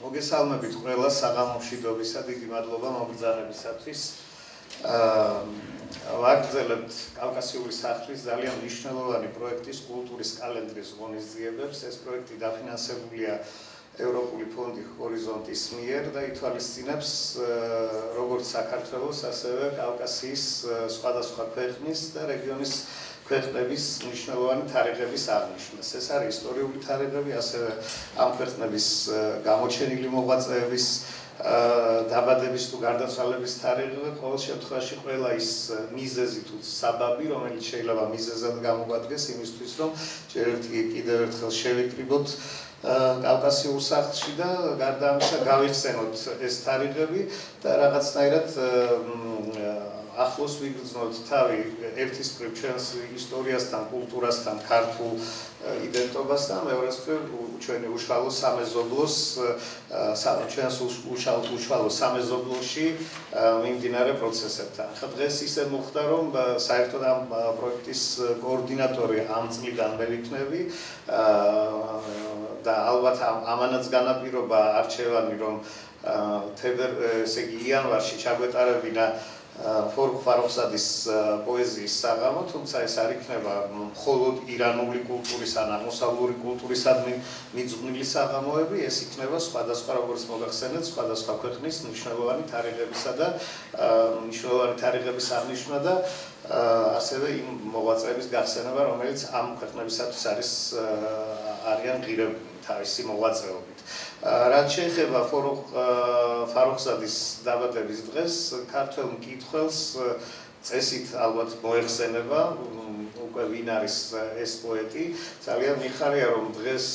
მოგესალმებით ყველა საღამომშვიდობისა, დიდი მადლობა მობრძანებისათვის. ვაგრძელებთ კავკასიური სახლის ძალიან მნიშვნელოვანი პროექტის კულტურის კალენდრის ღონისძიებებს. ეს პროექტი დაფინანსებულია ევროპული ფონდი ჰორიზონტის მიერ და ითვალისწინებს როგორც საქართველოს, ასევე კავკასიის სხვადასხვა ქვეყნის და რეგიონის ქვეყნების მნიშვნელოვანი თარიღების აღნიშვნას. ეს არის ისტორიული თარიღები, ასევე ამ ქვეყნების გამოჩენილი მოღვაწეების დაბადების თუ გარდაცვალების თარიღი, ყოველ შემთხვევაში ყველა ის მიზეზი თუ საბაბი, რომელიც შეიძლება მიზეზად გამოგვადგეს იმისთვის, რომ კიდევ ერთხელ შევიკრიბოთ კავკასიურ სახლში და გარდა ამისა გავიხსენოთ ეს თარიღები და რაღაცნაირად ახლოს ვიგრძნოთ თავი ერთის მხრივ ჩვენს ისტორიასთან, კულტურასთან, ქართულ იდენტობასთან, მეორეს მხრივ ჩვენი უშუალო სამეზობლოს, ჩვენს უშუალო სამეზობლოში მიმდინარე პროცესებთან. ხა დღეს ისე მოხდა, რომ საერთოდ ამ პროექტის კოორდინატორი ამ წლიდან მე ვიქნები და ალბათ ამანაც განაპირობა არჩევანი, რომ ესე იგი იანვარში ჩაგვეტარებინა ფორუხ ფაროხზადის პოეზიის საღამო, თუმცა ეს არ იქნება მხოლოდ ირანული კულტურის ან აღმოსავლური კულტურისადმი მიძღვნილი საღამოები, ეს იქნება სხვადასხვა, როგორც მოგახსენეთ, სხვადასხვა ქვეყნის მნიშვნელოვანი თარიღებისა და მნიშვნელოვანი თარიღების აღნიშვნა და ასევე იმ მოღვაწეების გახსენება, რომელიც ამ ქვეყნებისათვის არიან ღირებულნი თავისი მოღვაწეობით. რაც შეეხება ფაროხზადის დაბადების დღეს, ქართველ მკითხველს წესით ალბათ მოეხსენება უკვე ვინ არის ეს პოეტი. ძალიან მიხარია, რომ დღეს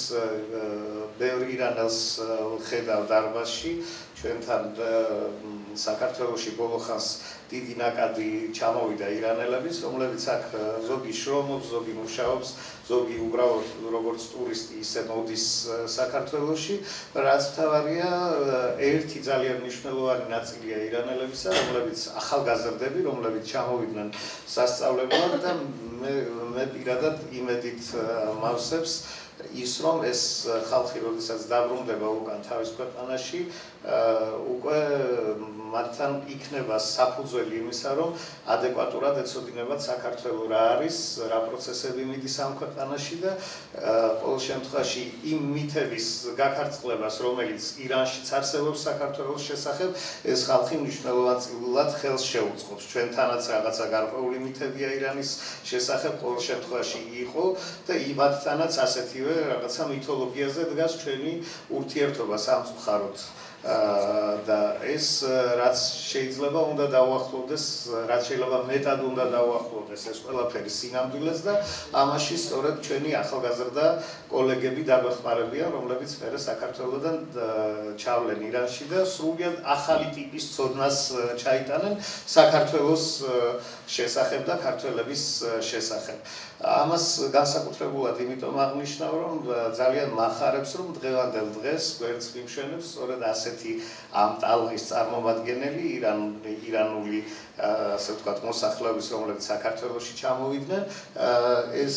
ბევრი ირანელს ხედავ დარბაზში, ჩვენთან საქართველოში ბოლო ხანს დიდი ნაკადი ჩამოვიდა ირანელების, რომლებიც აქ ზოგი შრომობს, ზოგი მუშაობს, ზოგი უბრალოდ როგორც ტურისტი ისე მოდის საქართველოში. რაც მთავარია, ერთი ძალიან მნიშვნელოვანი ნაწილია ირანელებისა, რომლებიც ახალგაზრდები, რომლებიც ჩამოვიდნენ სასწავლებლად და მე პირადად იმედით მავსებს ის, რომ ეს ხალხი, როდესაც დაბრუნდება უკან თავის ქვეყანაში, უკვე მათთან იქნება საფუძველი იმისა, რომ ადეკვატურად ეცოდინებათ საქართველო რა არის, რა პროცესები მიდის ამ ქვეყანაში და ყოველ შემთხვევაში იმ მითების გაქარწყლებას, რომელიც ირანშიც არსებობს საქართველოს შესახებ, ეს ხალხი მნიშვნელოვნად ხელს შეუწყობს. ჩვენთანაც რაღაცა გარკვეული მითებია ირანის შესახებ, ყოველ შემთხვევაში იყო და იმათთანაც ასეთივე რაღაცა მითოლოგიაზე დგას ჩვენი ურთიერთობა სამწუხაროდ. და ეს რაც შეიძლება უნდა დაუახლოვდეს, რაც შეიძლება მეტად უნდა დაუახლოვდეს ეს ყველაფერი სინამდვილეს და ამაში სწორედ ჩვენი ახალგაზრდა კოლეგები დაგვეხმარებიან, რომლებიც მერე საქართველოდან ჩავლენ ირანში და სრულიად ახალი ტიპის ცოდნას ჩაიტანენ საქართველოს შესახებ და ქართველების შესახებ. ამას განსაკუთრებულად იმიტომ აღნიშნავ, რომ ძალიან მახარებს, რომ დღევანდელ დღეს გვერდს მიმშვენებს სწორედ ასეთი ამ ტალღის წარმომადგენელი ირანული ასე ვთქვათ მოსახლეობის, რომლებიც საქართველოში ჩამოვიდნენ. ეს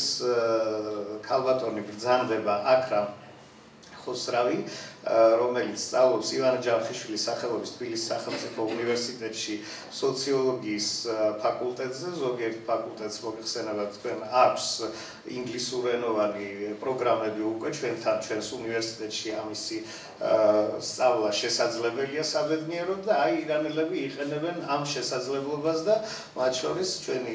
ქალბატონი ბრძანდება აქრამ ხოსრავი, რომელიც სწავლობს ივანე ჯავახიშვილის სახელობის თბილისის სახელმწიფო უნივერსიტეტში სოციოლოგიის ფაკულტეტზე. ზოგიერთ ფაკულტეტს მოგეხსენება თქვენ აქვს ინგლისურენოვანი პროგრამები უკვე ჩვენს უნივერსიტეტში ამისი სწავლა შესაძლებელია საბედნიეროდ და ირანელები იყენებენ ამ შესაძლებლობას და მათ შორის ჩვენი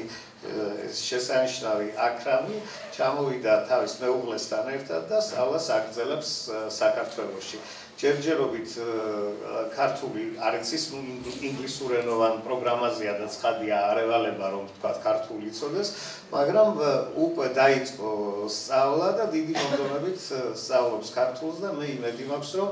შესანიშნავი აქრამი ჩამოვიდა თავის მეუღლესთან ერთად და სწავლას აგრძელებს საქართველოში. ჯერჯერობით ქართული არც ის ინგლისურენოვან პროგრამაზეა და ცხადია არ ევალება, რომ თქვათ ქართული იცოდეს, მაგრამ უკვე დაიწყო სწავლა და დიდი მომდევნობით სწავლობს ქართულს და მე იმედი მაქვს, რომ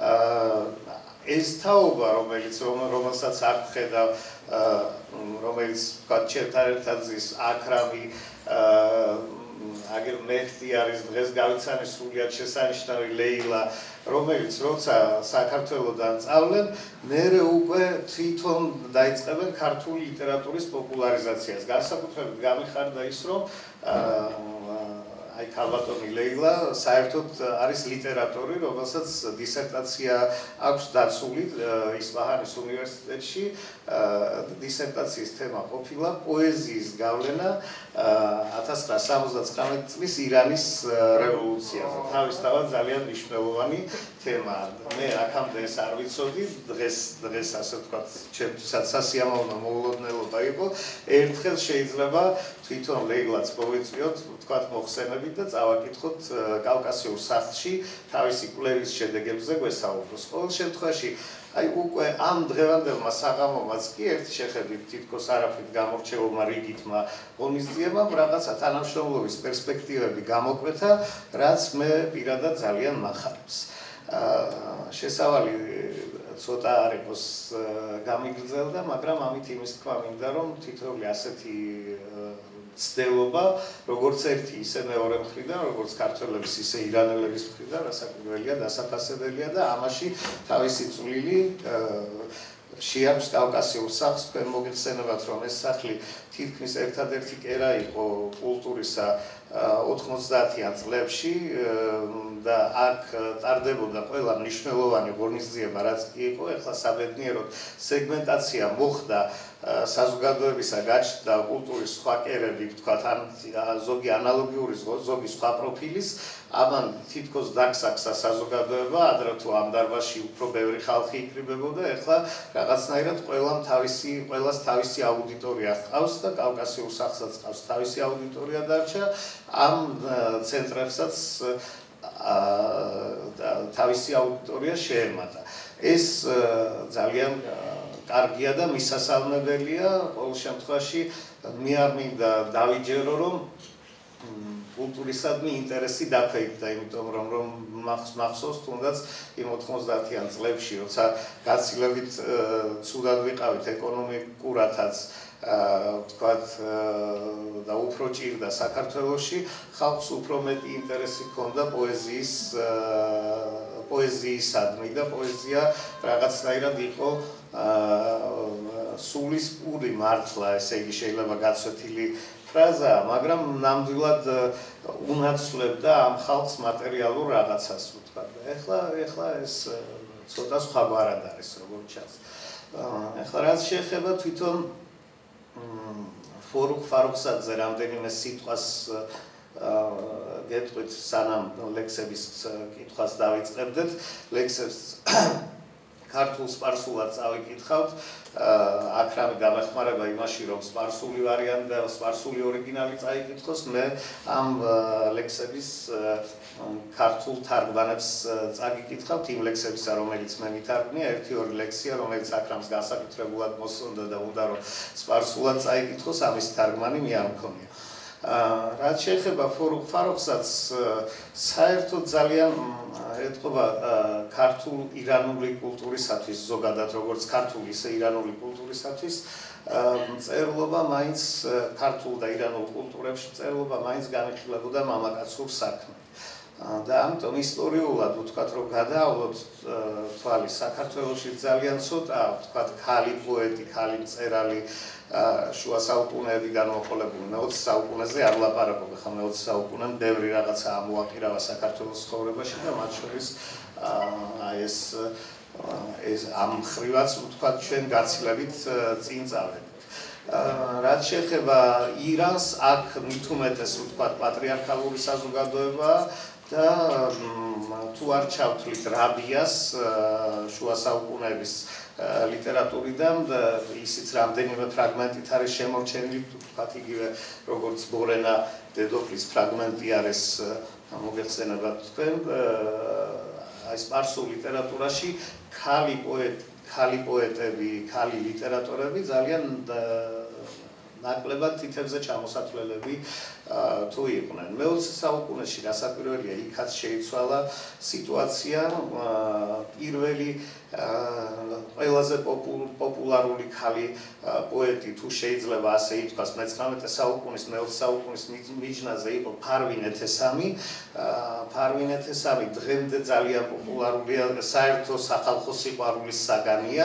ეს თაობა, რომელსაც არ ვხედავ, რომელიც თქვათ ჩემთან ერთად ზის აქრამი, აგერ მეხტი არის დღეს გავიცანე სრულიად შესანიშნავი ლეილა, რომელიც როცა საქართველოდან წავლენ, მერე უკვე თვითონ დაიწყებენ ქართული ლიტერატურის პოპულარიზაციას. განსაკუთრებით გამიხარდა ის, რომ აი ქალბატონი ლეილა საერთოდ არის ლიტერატორი, რომელსაც დისერტაცია აქვს დაცული ისპაჰანის უნივერსიტეტში. დისერტაციის თემა ყოფილა პოეზიის გავლენა 1979 წლის ირანის რევოლუციაზე. თავისთავად ძალიან მნიშვნელოვანი თემაა. მე აქამდე ეს არ ვიცოდი, დღეს ასე ვთქვათ, ჩემთვისაც სასიამოვნო მოულოდნელობა იყო. ერთხელ შეიძლება თვითონ ლეილაც მოვიწვიოთ, ვთქვათ, მოხსენებით და წავაკითხოთ კავკასიურ სახლში თავისი კვლევის შედეგებზე გვესაუბროს. ყოველ შემთხვევაში აი უკვე ამ დღევანდელმა საღამომაც კი ერთი შეხედვით თითქოს არაფრით გამორჩეულმა რიგითმა ღონისძიებამ რაღაცა თანამშრომლობის პერსპექტივები გამოკვეთა, რაც მე პირადად ძალიან მახარებს. შესავალი ცოტა არ იყოს გამიგრძელდა, მაგრამ ამით იმის თქვა მინდა, რომ თითოეული ასეთი ცდელობა, როგორც ერთი, ისე მეორე მხრიდან, როგორც ქართველების, ისე ირანელების მხრიდან, რასაკვირველია, დასაფასებელია და ამაში თავისი წვლილი შეაქვს კავკასიურ სახლს. თქვენ მოგეხსენებათ, რომ ეს სახლი თითქმის ერთადერთი კერა იყო კულტურისა 90-იან წლებში და აქ ტარდებოდა ყველა მნიშვნელოვანი ღონისძიება, რაც კი იყო. ეხლა საბედნიეროდ სეგმენტაცია მოხდა, საზოგადოებისა გაჩნდა კულტურის სხვა კერები, ვთქვათ, ან ზოგი ანალოგიური, ზოგი სხვა პროფილის. ამან თითქოს დაგსახსა საზოგადოება, ადრე თუ ამ დარბაზში უფრო ბევრი ხალხი იკრიბებოდა, ეხლა რაღაცნაირად ყველას თავისი აუდიტორია ჰყავს და კავკასიურ სახლსაც ჰყავს თავისი აუდიტორია დარჩა. ამ ცენტრებსაც თავისი აუდიტორია შეემატა. ეს ძალიან კარგია და მისასალმებელია. ყოველ შემთხვევაში მე არ მინდა დავიჯერო, რომ კულტურისადმი ინტერესი დაფეიქდა, იმიტომ რომ მახსოვს თუნდაც იმ 90-იან წლებში, როცა გაცილებით ცუდად ვიყავით ეკონომიკურათაც, ვთქვათ, და უფრო ჭირდა საქართველოში, ხალხს უფრო მეტი ინტერესი ჰქონდა პოეზიისადმი და პოეზია რაღაცნაირად იყო სულისპური მართლა, ესე იგი შეიძლება გაცვეთილი ფრაზა, მაგრამ ნამდვილად უნაცვლებდა ამ ხალხს მატერიალურ რაღაცას, ვთქვათ. ეხლა ეს ცოტა სხვაგვარად არის, როგორც ჩანს. ეხლა რაც შეეხება თვითონ ფორუხ ფაროხსაძე რამდენიმე სიტყვას გეტყვით, სანამ ლექსების კითხვას დავიწყებდეთ. ლექსებს ქართულ სპარსულად წავიკითხავთ. აქ რამე გამეხმარება იმაში, რომ სპარსული ვარიანტი და სპარსული ორიგინალი წაიკითხოს. მე ამ ლექსების ქართულ თარგმანებს წაგიკითხავთ, იმ ლექსებისა, რომელიც მე მითარგმნია. ერთი-ორი ლექსია, რომელიც აქრამს განსაკუთრებულად მოსწონდა და უნდა რომ სპარსულად წაიკითხოს, ამის თარგმანი მე არ მქონია. რაც შეეხება ფორუხ ფაროხსაც, საერთოდ ძალიან ეთყობა ქართულ-ირანული კულტურისათვის, ზოგადად როგორც ქართული, ისე ირანული კულტურისათვის, წერლობა მაინც ქართულ და ირანულ კულტურებში წერლობა მაინც განიხილებოდა მამაკაცურ საქმე. და ამიტომ ისტორიულად ვთქვათ, რომ გადაავლოთ თვალი საქართველოში ძალიან ცოტაა, ვთქვათ, ქალი პოეტი, ქალი მწერალი შუა საუკუნეებიდან მოყოლებული. მე-20 საუკუნეზე არ ვლაპარაკობ, ხა მე-20 საუკუნემ ბევრი რაღაცა ამოაყირავა საქართველოს ცხოვრებაში და მათ შორის ეს ამ ხრივაც ვთქვათ ჩვენ გაცილებით წინ წავედით. რაც შეეხება ირანს, აქ მით უმეტეს ვთქვათ პატრიარქალური საზოგადოება და თუ არ ჩავთვლით რაბიას შუა საუკუნეების ლიტერატურიდან და ისიც რამდენიმე ფრაგმენტით არის შემორჩენილი, ვთქვათ, იგივე როგორც ბორენა დედოფლის ფრაგმენტი არის მოგეხსენებათ თქვენ, აი სპარსულ ლიტერატურაში ქალი პოეტები, ქალი ლიტერატორები ძალიან ნაკლებად თითებზე ჩამოსათვლელები თუ იყვნენ. მე-20 საუკუნეში რასაკვირველია, იქაც შეიცვალა სიტუაცია. პირველი ყველაზე პოპულარული ქალი პოეტი, თუ შეიძლება ასე ითქვას, მე-19 საუკუნის, მე-20 საუკუნის მიჯნაზე იყო ფარვინ ეთესამი. ფარვინ ეთესამი დღემდე ძალიან პოპულარულია, საერთო სახალხო სიყვარულის საგანია.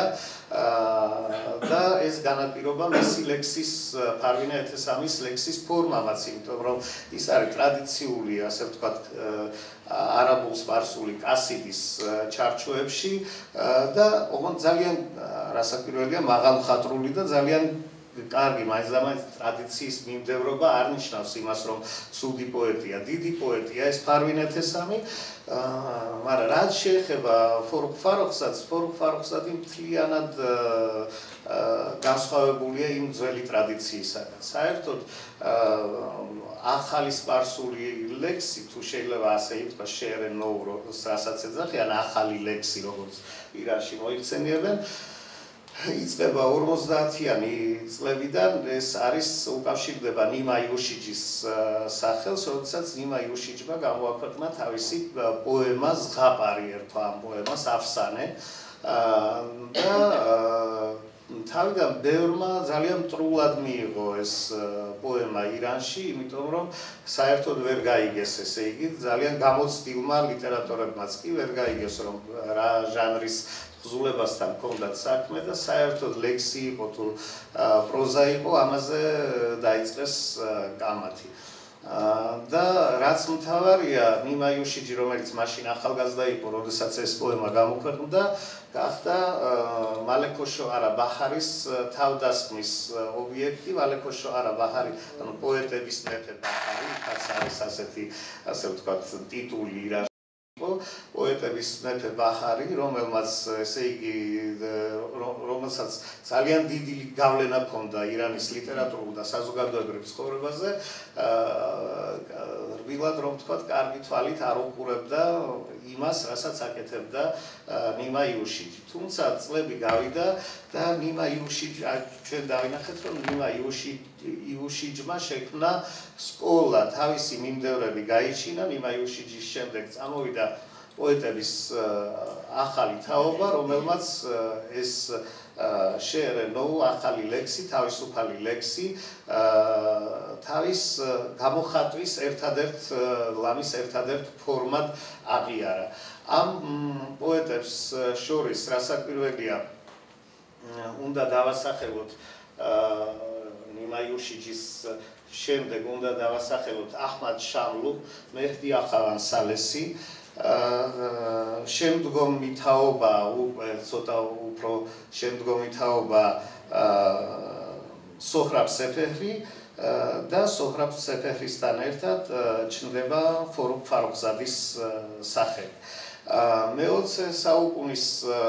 და ეს განაპირობა მისი ლექსის, ფარვინ ეთესამის ლექსის ფორმამაც, იმიტომ იმიტომ რომ ის არის ტრადიციული, ასე ვთქვათ, არაბულ-სპარსული კასიდის ჩარჩოებში და ოღონდ ძალიან რასაკვირველია, მაღალმხატვრული და ძალიან კარგი მაინც ტრადიციის მიმდევრობა არ ნიშნავს იმას, რომ ცუდი პოეტია, დიდი პოეტია ეს ფარვინეთესამი, მაგრამ რაც შეეხება ფორუღ ფაროხსადი მთლიანად განსხვავებულია იმ ძველი ტრადიციისაგან. საერთოდ ახალი სპარსული ლექსი, თუ შეიძლება ასე ითქვას, შეერენ ნოუ, რასაც ეძახიან ახალი ლექსი, როგორც ირანში მოიხსენიებენ, იწყება 50-იანი წლებიდან, ეს არის უკავშირდება ნიმა იუშიჯის სახელს, როდესაც ნიმა იუშიჯმა გამოაქვეყნა თავისი პოემა ზღაპარი, ერქვა ამ პოემას აფსანე და თავიდან ბევრმა ძალიან მტრულად მიიღო ეს პოემა ირანში, იმიტომ რომ საერთოდ ვერ გაიგეს, ესე იგი, ძალიან გამოცდილმა ლიტერატორებმაც კი ვერ გაიგეს, რომ რა ჟანრის ხზულებასთან ჰქონდათ საქმე და საერთოდ ლექსი იყო თუ პროზა იყო, ამაზე დაიწყეს კამათი. და რაც მთავარია, ნიმა იუშიჯი, რომელიც მაშინ ახალგაზრდა იყო, როდესაც ეს პოემა გამოქვეყნდა, გახდა მალექოშო არა ბაჰარის თავდასხმის ობიექტი. მალექოშო არა ბაჰარი, ანუ პოეტების მეფე ბაჰარი, იქაც არის ასეთი, ასე ვთქვათ, ტიტული ირანში. პოეტების მეფე ბაჰარი, რომელმაც, ესე იგი, რომელსაც ძალიან დიდი გავლენა ჰქონდა ირანის ლიტერატურულ და საზოგადოებრივ ცხოვრებაზე, რბილად რომ ვთქვათ, კარგი თვალით არ უყურებდა იმას, რასაც აკეთებდა ნიმა იუშიჯი. თუმცა წლები გავიდა და ნიმა იუშიჯი, ჩვენ დავინახეთ, რომ ნიმა იუშიჯმა შექმნა სკოლა, თავისი მიმდევრები გაიჩინა, ნიმა იუშიჯის შემდეგ წამოვიდა პოეტების ახალი თაობა, რომელმაც ეს შეერე ნოუ ახალი ლექსი, თავისუფალი ლექსი, თავის გამოხატვის ლამის ერთადერთ ფორმად აღიარა. ამ პოეტებს შორის რასაკვირველია, უნდა დავასახელოთ ნიმა იუშიჯის შემდეგ უნდა დავასახელოთ აჰმად შამლუ, მეჰდი ახავან სალესი, შემდგომი თაობა, ცოტა უფრო შემდგომი თაობა სოჰრაბ სეფეჰრი და სოჰრაბ სეფეჰრისთან ერთად ჩნდება ფორუღ ფაროხზადის სახელი. მე-20 საუკუნის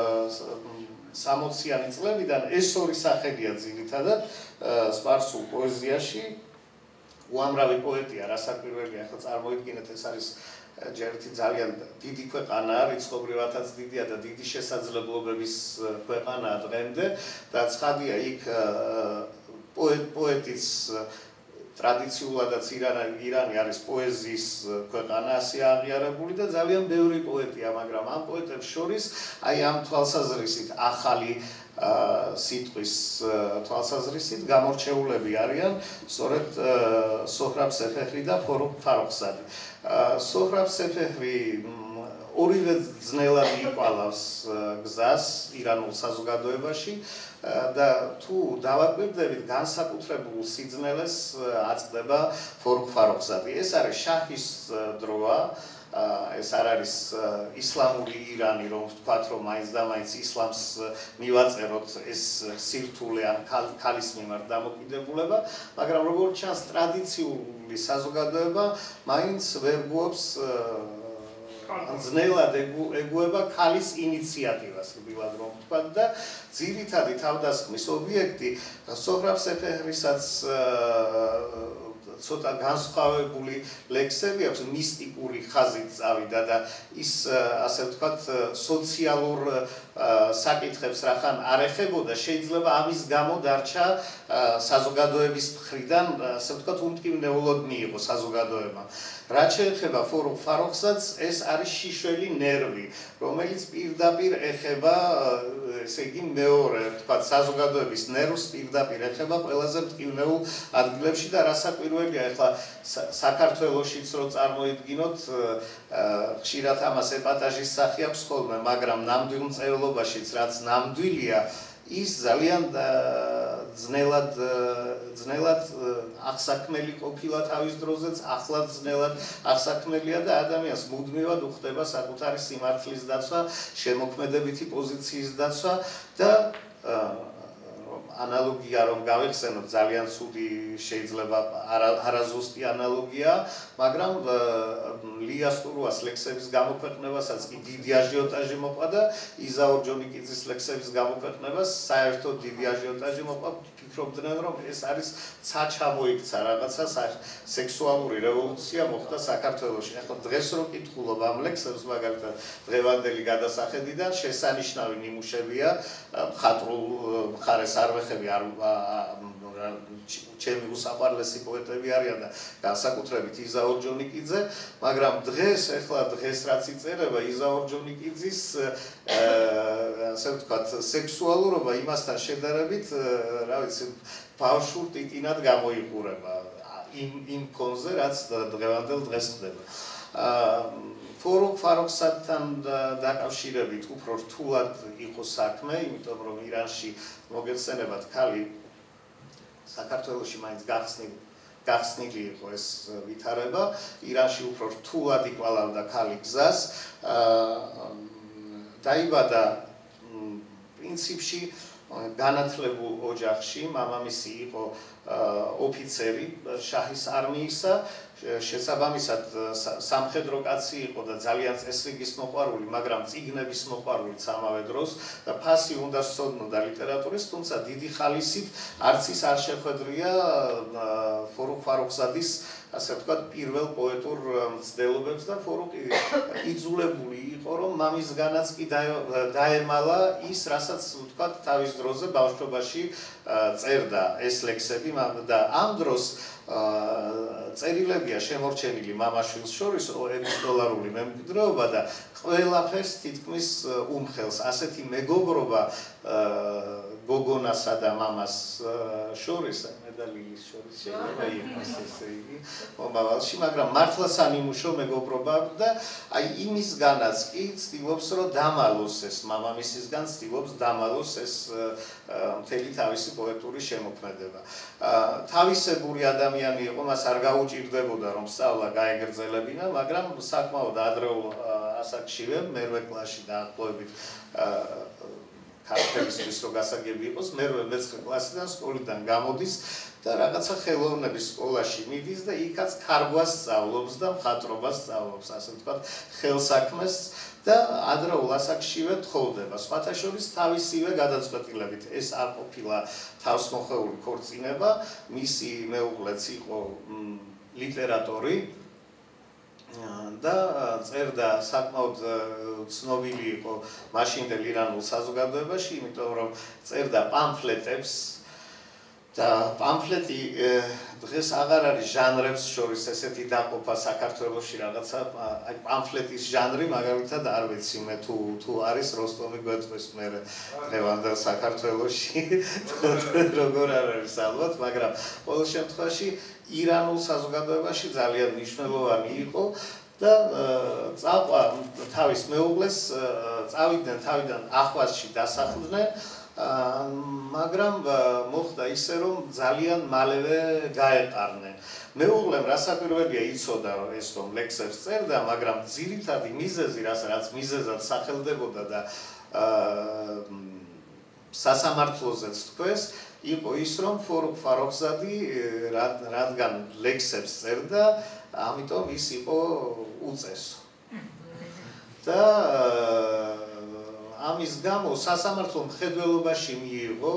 60-იანი წლებიდან ეს ორი სახელია ძირითადად სპარსულ პოეზიაში. უამრავი პოეტია, რასაკვირველია, ახლა წარმოიდგინეთ, ეს არის ჯერეთი ძალიან დიდი ქვეყანაა, რიცხობრივადაც დიდია და დიდი შესაძლებლობების ქვეყანაა დღემდე და ცხადია, იქ პოეტის ტრადიციულადაც ირანი არის პოეზიის ქვეყანა, ასე აღიარებული და ძალიან ბევრი პოეტია, მაგრამ ამ პოეტებს შორის აი ამ თვალსაზრისით ახალი სიტყვის თვალსაზრისით გამორჩეულები არიან სწორედ სოჰრაბ სეფეჰრი და ფორუღ ფაროხზადი. სოჰრაბ სეფეჰრი ორივე ძნელად იყალავს გზას ირანულ საზოგადოებაში და თუ დავაკვირდებით, განსაკუთრებულ სიძნელეს აწყდება ფორუღ ფაროხზადი. ეს არის შაჰის დროა, ეს არ არის ისლამური ირანი, რომ ვთქვათ, რომ მაინც და მაინც ისლამს მივაწეროთ ეს სირთულე ან ქალის მიმართ დამოკიდებულება, მაგრამ როგორც ჩანს, ტრადიციული საზოგადოება მაინც ვერ გუობს ძნელად ეგუება ქალის ინიციატივას, რბილად რომ ვთქვათ და ძირითადი თავდასხმის ობიექტი სოჰრაბ სეფეჰრისაც ცოტა განსხვავებული ლექსები აქვს, მისტიკური ხაზით წავიდა და ის, ასე ვთქვათ, სოციალურ საკითხებს რახან არ ეხებოდა, შეიძლება ამის გამო დარჩა საზოგადოების მხრიდან, ასე ვთქვათ, უმტკივნეულოდ მიიღო საზოგადოება. რაც შეეხება ფორუღ ფაროხზადს, ეს არის შიშველი ნერვი, რომელიც პირდაპირ ეხება, ესე იგი, მეორე, ვთქვათ, საზოგადოების ნერვს პირდაპირ ეხება ყველაზე მტკივნეულ ადგილებში და რასაკვირველია, ეხლა საქართველოშიც რო წარმოიდგინოთ, ხშირად ამას ეპატაჟის სახე აქვს ხოლმე, მაგრამ ნამდვილ მწერლობაშიც, რაც ნამდვილია, ის ძალიან ძნელად აღსაქმელი ყოფილა თავის დროზეც, ახლა ძნელად აღსაქმელია და ადამიანს მუდმივად უხდება საკუთარი სიმართლის დაცვა, შემოქმედებითი პოზიციის დაცვა და ანალოგია რომ გავიხსენოთ ძალიან ცუდი შეიძლება არაზუსტი ანალოგია, მაგრამ ლია სტურუას ლექსების გამოქვეყნებასაც კი დიდი აჟიოტაჟი მოყვა და იზა ორჯონიკიძის ლექსების გამოქვეყნებას საერთოდ დიდი აჟიოტაჟი მოყვა. ფიქრობდნენ რომ ეს არის ჩამოიქცა რაღაცა სექსუალური რევოლუცია მოხდა საქართველოში. ახლა დღეს რო კითხულობ ამ ლექსებს მაგალითად დღევანდელი გადასახედიდან შესანიშნავი ნიმუშებია მხატვრულ მხარეს არ ვეხები ჩემი უსაყვარლესი პოეტები არიან და განსაკუთრებით იზა ორჯონიკიძე, მაგრამ დღეს რაც იწერება იზა ორჯონიკიძის ასე ვთქვათ სექსუალურობა იმასთან შედარებით, რა ვიცი, ბავშვურ ტიტინად გამოიყურება იმ კონზე, რაც დღევანდელ დღეს ხდება. ფორუღ ფაროხსადთან დაკავშირებით უფრო რთულად იყო საქმე, იმიტომ რომ ირანში მოგეხსენებათ ქალი საქართველოში მაინც გახსნილი იყო ეს ვითარება, ირანში უფრო რთულად იკვალავდა ქალი გზას, დაიბადა პრინციპში განათლებულ ოჯახში, მამამისი იყო ოფიცერი შაჰის არმიისა, შესაბამისად სამხედრო კაცი იყო და ძალიან წესრიგის მოყვარული, მაგრამ წიგნების მოყვარულიც ამავე დროს და ფასი უნდა სწოდნოდა ლიტერატურის, თუმცა დიდი ხალისით არც ის არ შეხვედრია ფორუღ ფაროხზადის ასე ვთქვათ პირველ პოეტურ მცდელობებს და ფორუღი იძულებული იყო რომ მამისგანაც კი დაემალა ის, რასაც ვთქვათ თავის დროზე ბავშვობაში წერდა ეს ლექსები და ამ დროს წერილებია შემორჩენილი მამაშვილს შორის $2 მემკვიდრეობა და ყველაფერს თითქმის უმხელს ასეთი მეგობრობა გოგონასა და მამას შორის მედალილის შორის შეიძლება იყოს ესე იგი მომავალში, მაგრამ მართლა სამიმუშო მეგობრობა და აი იმისგანაც კი ცდილობს რომ დამალოს ეს მამამისისგან ცდილობს დამალოს ეს მთელი თავისი პოეტური შემოქმედება. თავისებური ადამიანი იყო, მას არ გაუჭირდებოდა რომ სწავლა გაეგრძელებინა, მაგრამ საკმაოდ ადრეულ ასაკშივე მერვე კლასში დაახლოებით ქართველისთვის რო გასაგები იყოს, მერვე მეცხრე კლასიდან სკოლიდან გამოდის და რაღაცა ხელოვნების სკოლაში მიდის და იქაც ქარგვას სწავლობს და მხატვრობას სწავლობს, ასე ვთქვათ, ხელსაქმეს და ადრეულ ასაკშივე თხოვდება. სხვათა შორის თავისივე გადაწყვეტილებით ეს არ ყოფილა თავსმოხეული ქორწინება, მისი მეუღლეც იყო ლიტერატორი და წერდა საკმაოდ ცნობილი იყო მაშინდელ ირანულ საზოგადოებაში, იმიტომ რომ წერდა პამფლეტებს და პამფლეტი დღეს აღარ არის ჟანრებს შორის ესეთი დაყოფა საქართველოში რაღაცა, აი პამფლეტის ჟანრი მაგალითად არ ვიცი მე თუ არის როსტომი გვეწვის მე დღევანდელ საქართველოში როგორ არ არის ალბათ, მაგრამ ყოველ შემთხვევაში ირანულ საზოგადოებაში ძალიან მნიშვნელოვანი იყო და წაყვა თავის მეუღლეს, წავიდნენ თავიდან ახვასში დასახლდნენ, მაგრამ მოხდა ისე რომ ძალიან მალევე გაეყარნენ. მეუღლემ რასაკვირველია იცოდა რომ ეს რომ ლექსებს წერდა, მაგრამ ძირითადი მიზეზი, რაც მიზეზად სახელდებოდა და სასამართლოზეც თქვეს, იყო ის რომ ფორუღ ფაროხზადი რადგან ლექსებს წერდა, ამიტომ ის იყო უწესო. და ამის გამო სასამართლო მხედველობაში მიიღო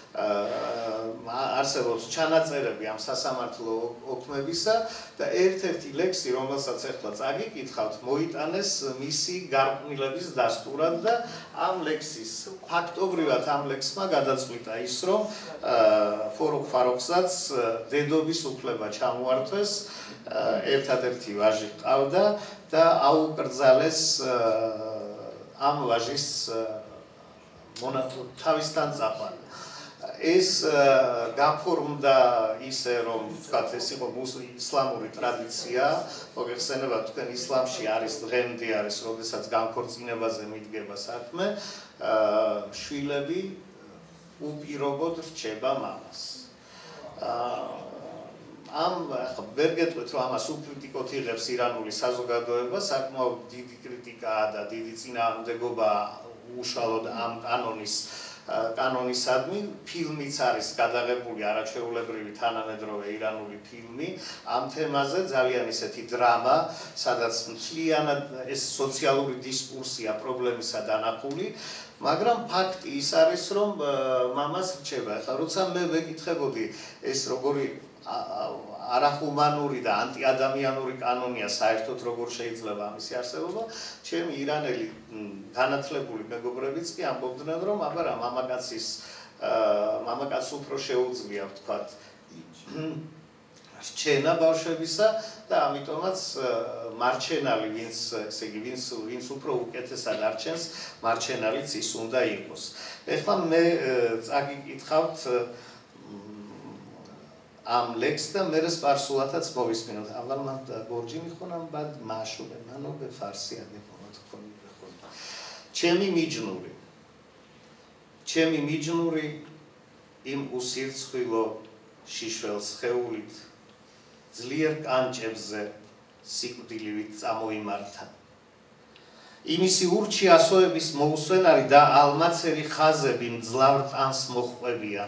არსებობს ჩანაწერები ამ სასამართლო ოქმებისა და ერთ-ერთი ლექსი, რომელსაც ახლა წაგიკითხავთ, მოიტანეს მისი გარყვნილების დასტურად და ამ ლექსის ფაქტობრივად ამ ლექსმა გადაწყვიტა ის, რომ ფორუღ ფაროხზადს დედობის უფლება ჩამოართვეს, ერთადერთი ვაჟი ჰყავდა და აუკრძალეს ამ ვაჟის თავისთან წაყვანა. ეს გაფორმდა ისე რომ ვთქვათ ეს იყო ისლამური ტრადიცია, მოგეხსენებათ თქვენ ისლამში არის დღემდე არის, როდესაც განქორწინებაზე მიდგება საქმე, შვილები უპირობოდ რჩება მამას. ამ ვერ გეტყვით, რომ ამას უკრიტიკოთ იღებს ირანული საზოგადოება, საკმაოდ დიდი კრიტიკაა და დიდი წინააღმდეგობა უშუალოდ ამ კანონისადმი. ფილმიც არის გადაღებული არაჩვეულებრივი თანამედროვე ირანული ფილმი ამ თემაზე, ძალიან ისეთი დრამა, სადაც მთლიანად ეს სოციალური დისკურსია პრობლემისა დანახული, მაგრამ ფაქტი ის არის, რომ მამას რჩება. ახლა როცა მე ვეკითხებოდი ეს როგორი არახუმანური და ანტიადამიანური კანონია საერთოდ როგორ შეიძლება ამისი არსებობა, ჩემი ირანელი განათლებული მეგობრებიც კი ამბობდნენ, რომ აბარა მამაკაცს უფრო შეუძლია ვთქვათ რჩენა ბავშვებისა და ამიტომაც მარჩენალი ვინც უფრო უკეთესად არჩენს, მარჩენალიც ის უნდა იყოს. ეხლა მე წაგიკითხავთ ამ ლექსს და მე სპარსულათაც მოვისმინოთ. اول من گرجی میخونم بعد معشوق منو به فارسی ادغام کنید بخونید. ჩემი მიჯნური იმ უსირცხვილო შიშველს ხეულით ძლიერ კანჭებზე სიკვდილივით წამოიმართა. იმისი ურჩი ასოების მოუსვენარი და ალმაცერი ხაზები მძლავრ ტანს მოჰყვებიან.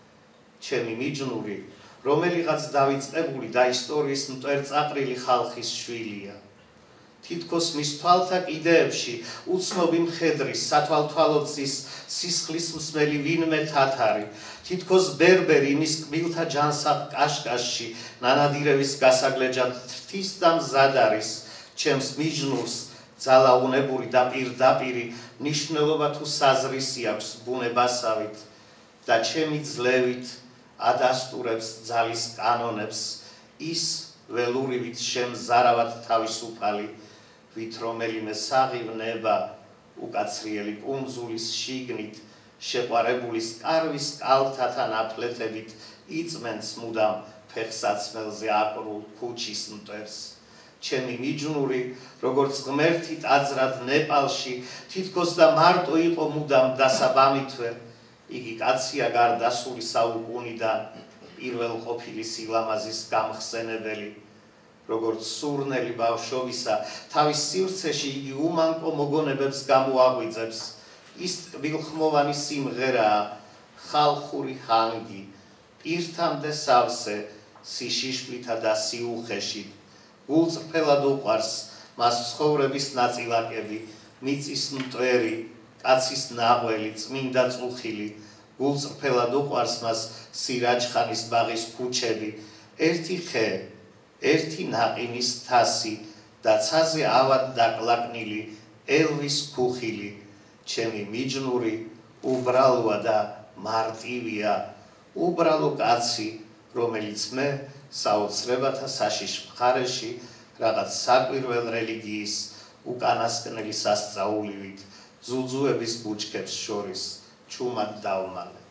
ჩემი მიჯნური რომელიღაც დავიწყებული და ისტორიის მტვერწაყრილი ხალხის შვილია. თითქოს მის თვალთა კიდეებში უცნობი მხედრის სათვალთვალოძის სისხლის მსმელი ვინმე თათარი, თითქოს ბერბერი მის კბილთა ჯანსაღ კაშკაშში ნანადირების გასაგლეჯად თრთის და მზად არის. ჩემს მიჯნურს ძალაუნებული და პირდაპირი მნიშვნელობა თუ საზრისი აქვს ბუნებასავით და ჩემი ძლევით ადასტურებს ძალის კანონებს ის ველურივით შემზარავად თავისუფალი ვით რომელიმე საღივნება უკაცრიელი კუნძულის შიგნით შეყვარებულის კარვის კალთათა ნაფლეთებით იწმენს მუდამ ფეხსაცმელზე აკრულ ქუჩის მტვერს. ჩემი მიჯნური როგორც ღმერთი ტაძრად ნეპალში თითქოს და მარტო იყო მუდამ დასაბამითვე. იგი კაცია გარდასული საუკუნიდან პირველ ყოფილი სილამაზის გამხსენებელი. როგორც სურნელი ბავშვობისა თავის სივრცეში იგი უმანკო მოგონებებს გამოაღვიძებს. ის ტკბილხმოვანი სიმღერაა, ხალხური ჰანგი, პირთამდე სავსე სიშიშვლითა და სიუხეში. გულწრფელად უყვარს მას ცხოვრების ნაწილაკები, მიწის მტვერი, კაცის ნაღველი, წმინდა წუხილი. გულწრფელად უყვარს მას სირაჯხანის ბაღის ქუჩები, ერთი ხე, ერთი ნაყინის თასი და ცაზე ავად დაკლაკნილი ელვის ქუხილი. ჩემი მიჯნური უბრალოა და მარტივია, უბრალო კაცი, რომელიც მე საოცრებათა საშიშ მხარეში რაღაც საკვირველ რელიგიის უკანასკნელი სასწაულივით ზუძუების ბუჩქებს შორის ჩუმად დავმალე.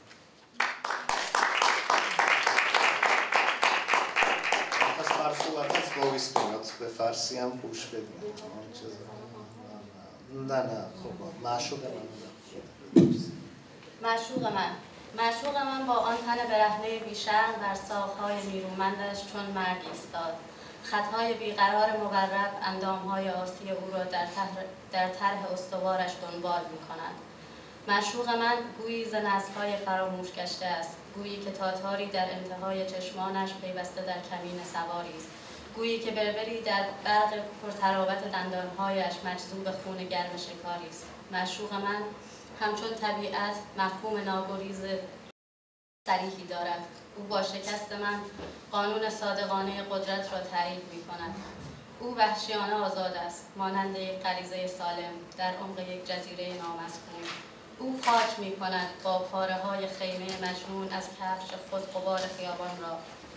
სპარსულათაც მოვისმინოთ ბეფარსი ამ პუშკები. نه خب معشوق من با آن تن برهنه بیشرم در ساقهای نیرومندش چون مرگ ایستاد. خطهای بیقرار مورب اندامهای آسی او را در طرح استوارش دنبال می‌کند. معشوق من گویی ز نسل‌های فراموش گشته است، گویی که تاتاری در انتهای چشمانش پیوسته در کمین سواری است، گویی که بربری در برق پرتراوت دندانهایش مجذوب خون گرم شکاری است. معشوق من همچون طبیعت مفهوم ناگریز صریحی دارد. او با شکست من قانون صادقانه قدرت را تایید می‌کند. او وحشیانه آزاد است، مانند یک غریزه سالم در عمق یک جزیره نامسکون. او خاک می‌کند با پاره‌های خیمه مجنون از کفش خود غبار خیابان را.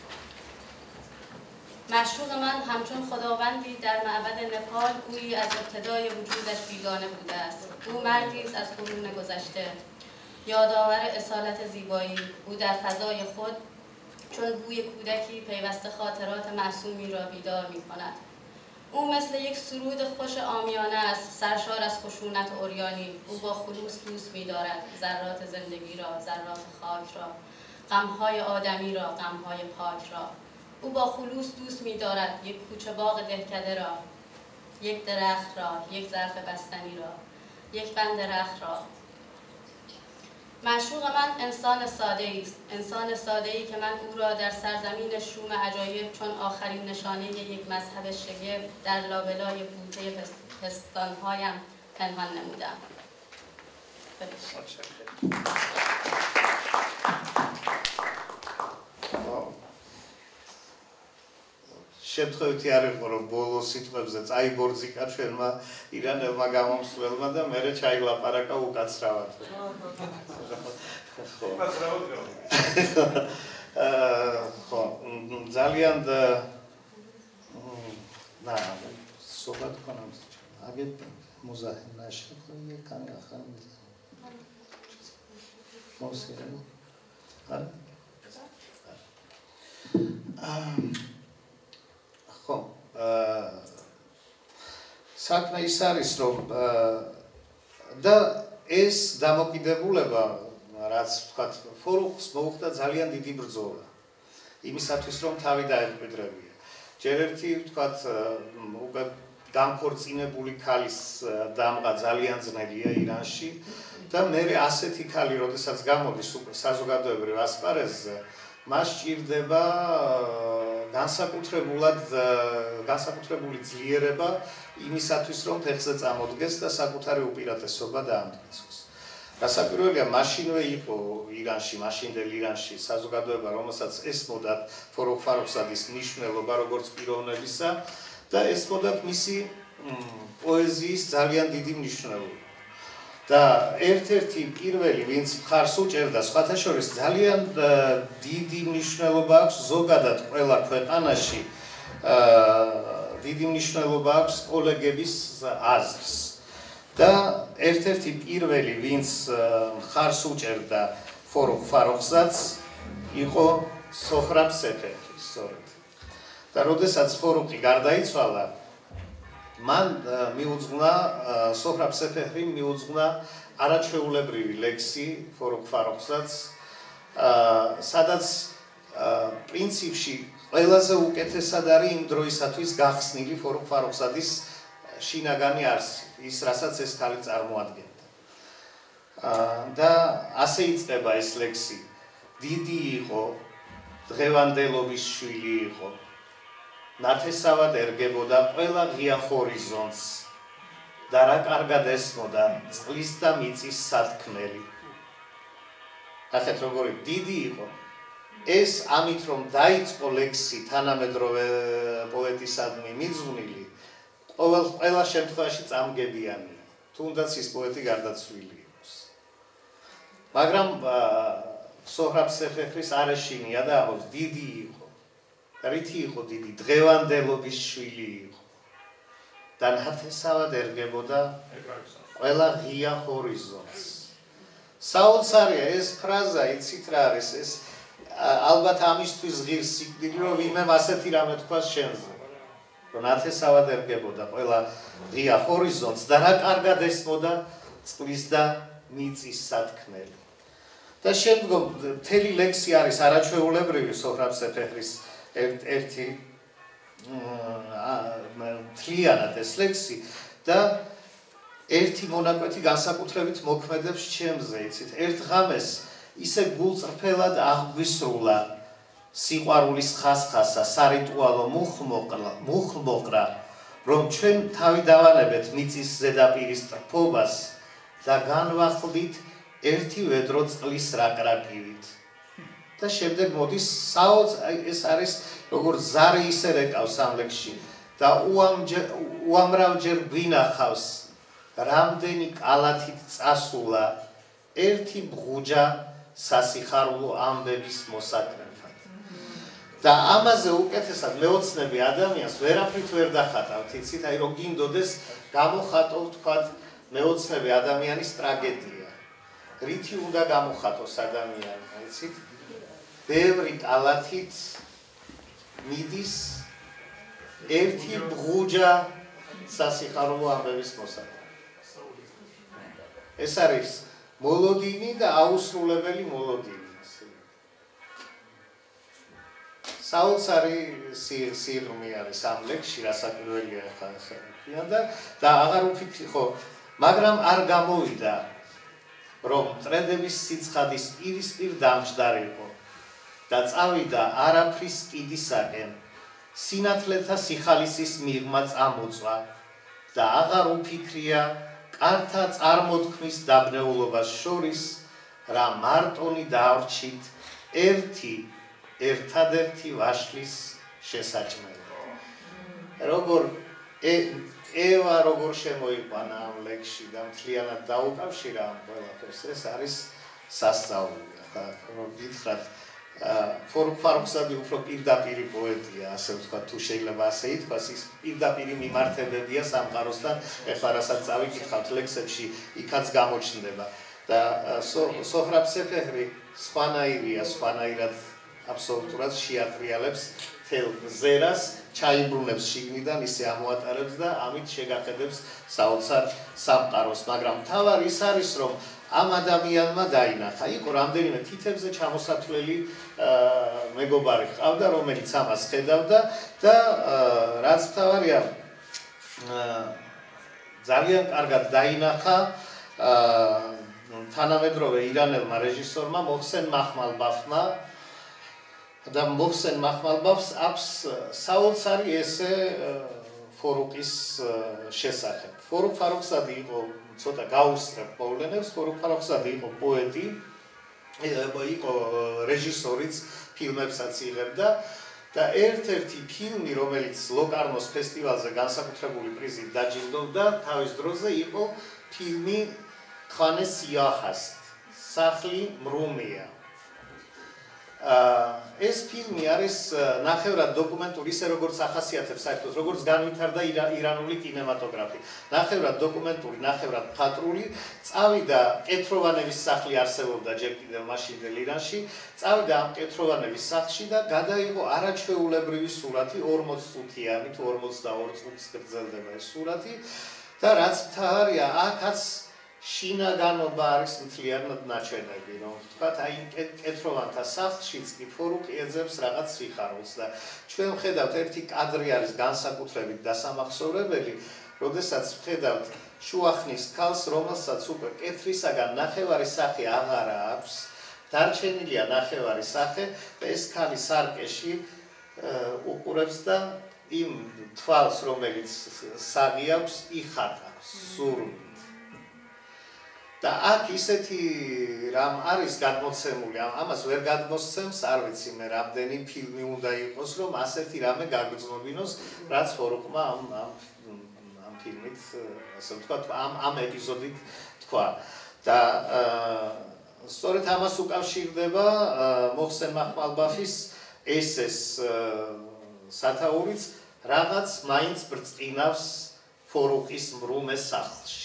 معشوق من همچون خداوندی در معبد نپال گویی از ابتدای وجودش بیگانه بوده است. او مردی است از قرون گذشته، یادآور اصالت زیبایی. او در فضای خود چون بوی کودکی پیوسته خاطرات معصومی را بیدار می‌کند. او مثل یک سرود خوش عامیانه است، سرشار از خشونت عریانی. او با خلوص دوست می‌دارد ذرات زندگی را، ذرات خاک را، غم‌های آدمی را، غم‌های پاک را. او با خلوص دوست می‌دارد یک کوچه باغ دهکده را، یک درخت را، یک ظرف بستنی را، یک بند رخت را. معشوق من انسان ساده‌ای است، انسان ساده‌ای که من او را در سرزمین شوم عجایب چون آخرین نشانه یک مذهب شگفت در لابلای بوته پستانهایم پنهان نمودم. შემთხვევითი არ იყო რომ ბოლო სიტყვებზე წაიბორძიკა ჩვენმა ირანელმა გამომსვლელმა და მერე ჩაილაპარაკა უკაცრავად. ხო, ძალიან და სოფად ქონავს. აგეთ მუზაჰინაში ხოლმე კანგახან. მოსერე. არა? ხო, საქმე ის არის, რომ და ეს დამოკიდებულება, რაც ვთქვათ, ფორუხს მოუხდა ძალიან დიდი ბრძოლა. იმისათვის, რომ თავი დაემკვიდრებია. ჯერ ერთი, ვთქვათ, უკვე განქორწინებული ქალის დამღა ძალიან ძნელია ირანში და მერე ასეთი ქალი, როდესაც გამოდის უკვე საზოგადოებრივ ასპარეზზე, მას სჭირდება განსაკუთრებული ძლიერება იმისათვის, რომ ფეხზე წამოდგეს და საკუთარი უპირატესობა დაამტკიცოს. გასაკვირველია, მაშინვე იყო ირანში, მაშინდელ ირანში საზოგადოება, რომელსაც ესმოდათ ფორუღ ფაროხზადის მნიშვნელობა როგორც პიროვნებისა და ესმოდათ მისი პოეზიის ძალიან დიდი მნიშვნელობა. და ერთ-ერთი პირველი, ვინც მხარს უჭერდა, სხვათა შორის ძალიან დიდი მნიშვნელობა აქვს ზოგადად ყველა ქვეყანაში, დიდი მნიშვნელობა აქვს კოლეგების აზრს. და ერთ-ერთი პირველი, ვინც მხარს უჭერდა ფორუღ ფაროხზადს, იყო სოჰრაბ სეფეჰრი, სწორედ. და როდესაც ფორუღი გარდაიცვალა, მან მიუძღვნა სოჰრაბ სეფეჰრიმ მიუძღვნა არაჩვეულებრივი ლექსი ფორუღ ფაროხზადს, სადაც პრინციპში ყველაზე უკეთესად არის იმ დროისათვის გახსნილი ფორუღ ფაროხზადის შინაგანი არსი, ის რასაც ეს ქალი წარმოადგენდა. და ასე იწყება ეს ლექსი. დიდი იყო, დღევანდელობის შვილი იყო. ნათესავად ერგებოდა ყველა ღია ჰორიზონტს და რა კარგად ესმოდა წყლის და მიწის სათქმელი. ახეთ როგორი დიდი იყო. ეს ამით რომ დაიწყო ლექსი თანამედროვე პოეტისადმი მიძღვნილი, ყველა შემთხვევაში წამგებიანია, თუნდაც ის პოეტი გარდაცვლილი იყოს. მაგრამ სოჰრაბ სეფეჰრის არეშინია და ამბობს დიდი იყო. რითი იყო დიდი, დღევანდელობის შვილი იყო. და ნათესავად ერგებოდა ყველა ღია ჰორიზონტს. საოცარია ეს ფრაზა, იცით რა არის ეს? ალბათ ამისთვის ღირს სიკვდილი, რომ ვინმემ ასეთი რამე თქვას შენზე. რომ ნათესავად ერგებოდა ყველა ღია ჰორიზონტს და რა კარგად ესმოდა წყლის და მიწის სათქმელი. და შემდგომ მთელი ლექსი არის არაჩვეულებრივი სოჰრაბ სეფეჰრის ერთი მთლიანად ეს ლექსი და ერთი მონაკვეთი განსაკუთრებით მოქმედებს ჩემზე, იცით, ერთ ღამეს ისე გულწრფელად აღგვისრულა სიყვარულის ხასხასა, სარიტუალო მუხლმოყრა, რომ ჩვენ თავი დავანებეთ მიწის ზედაპირის ტრფობას და განვახლდით ერთი ვედრო წყლის რაკრაკივით. და შემდეგ მოდის ეს არის როგორც ზარი ისე რეკავს ამ ლექსში და უამრავჯერ გვინახავს რამდენი კალათით წასულა ერთი ბღუჯა სასიხარულო ამბების მოსაკრეფად. და ამაზე უკეთესად მეოცნები ადამიანს ვერაფრით ვერ დახატავთ, იცით, აი რომ გინდოდეს გამოხატო ვთქვათ მეოცნები ადამიანის ტრაგედია. რითი უნდა გამოხატოს ადამიანი, იცით? ბევრი კალათით მიდის ერთი ბღუჯა სასიხარულო ამბების მოსაყენად. ეს არის მოლოდინი და აუსრულებელი მოლოდინი. საოცარი სიღრმე არის ამ ლექსში, რასაკვირველია ხა და აღარ უფიქრი ხო, მაგრამ არ გამოვიდა რომ ტრენდების სიცხადის პირისპირ დამჯდარიყო და წავიდა არაფრის კიდისაკენ სინათლეთა სიხალისის მიღმა წამოწვა და აღარ უფიქრია კართა წარმოთქმის დაბნეულობას შორის რა მარტონი დავრჩით ერთადერთი ვაშლის შესაჭმელი. როგორ ევა როგორ შემოიყვანა ამ ლექსში და მთლიანად დაუკავშირა ამ ყველაფერს, ეს არის სასწაული. ხა რომ გითხრათ ფორუქ ფარუქზადი უფრო პირდაპირი პოეტია, ასე ვთქვათ, თუ შეიძლება ასე ითქვას, ის პირდაპირი მიმართებებია სამყაროსთან, ეხლა რასაც წავიკითხავთ ლექსებში, იქაც გამოჩნდება და სოჰრაბ სეფეჰრი სხვანაირია, სხვანაირად აბსოლუტურად შეატრიალებს თელ ზერას, ჩაიბრუნებს შიგნიდან, ისე ამოატარებს და ამით შეგახედებს საოცარ სამყაროს, მაგრამ მთავარი ის არის, რომ ამ ადამიანმა დაინახა, იყო რამდენიმე თითებზე ჩამოსათვლელი მეგობარი ჰყავდა, რომელიც ამას ხედავდა და რაც მთავარია, ძალიან კარგად დაინახა თანამედროვე ირანელმა რეჟისორმა მოჰსენ მაჰმალბაფმა და მოჰსენ მაჰმალბაფს აქვს საოცარი ესე ფორუყის შესახებ. ფორუქ ფარუქზადი იყო ცოტა გაუსწრებ მოვლენებს, ფორუქ ფარუქზადი იყო პოეტი, იყო რეჟისორიც, ფილმებსაც იღებდა და ერთ-ერთი ფილმი, რომელიც ლოკარნოს ფესტივალზე განსაკუთრებული პრიზით დაჯილდოვდა, თავის დროზე იყო ფილმი ხანე სიაჰასტ, სახლი მრუმია. ეს ფილმი არის ნახევრად დოკუმენტური, ისე როგორც ახასიათებს საერთოდ, როგორც განვითარდა ირანული კინემატოგრაფი. ნახევრად დოკუმენტური, ნახევრად მხატვრული, წავიდა კეთროვანების სახლი არსებობდა ჯერ კიდევ მაშინდელ ირანში, წავიდა ამ კეთროვანების სახლში და გადაიღო არაჩვეულებრივი სურათი, 40 წუთიანი, თუ 42 წუთს გრძელდება ეს სურათი და რაც მთავარია, აქაც შინაგანობა არის მთლიანად ნაჩვენები, რომ ვთქვათ, აი კეთროვანთა სახლშიც კი ფორუქი ეძებს რაღაც სიხარულს და ჩვენ ვხედავთ ერთი კადრი არის განსაკუთრებით დასამახსოვრებელი, როდესაც ვხედავთ შუახნის ქალს, რომელსაც უკვე კეთრისაგან ნახევარი სახე აღარა აქვს, დარჩენილია ნახევარი სახე და ეს ქალი სარკეში უყურებს და იმ თვალს, რომელიც საღი აქვს, იხატავს სურვით. და აქ ისეთი რამ არის გადმოცემული, ამას ვერ გადმოსცემს, არ ვიცი მე რამდენი ფილმი უნდა იყოს, რომ ასეთი რამე გაგრძნობინოს, რაც ფორუქმა ამ ფილმით, ასე ვთქვათ, ამ ეპიზოდით თქვა. და სწორედ ამას უკავშირდება მოჰსენ მაჰმალბაფის ესეს სათაურიც, რაღაც მაინც ბრწყინავს ფორუქის მრუმე სახლში.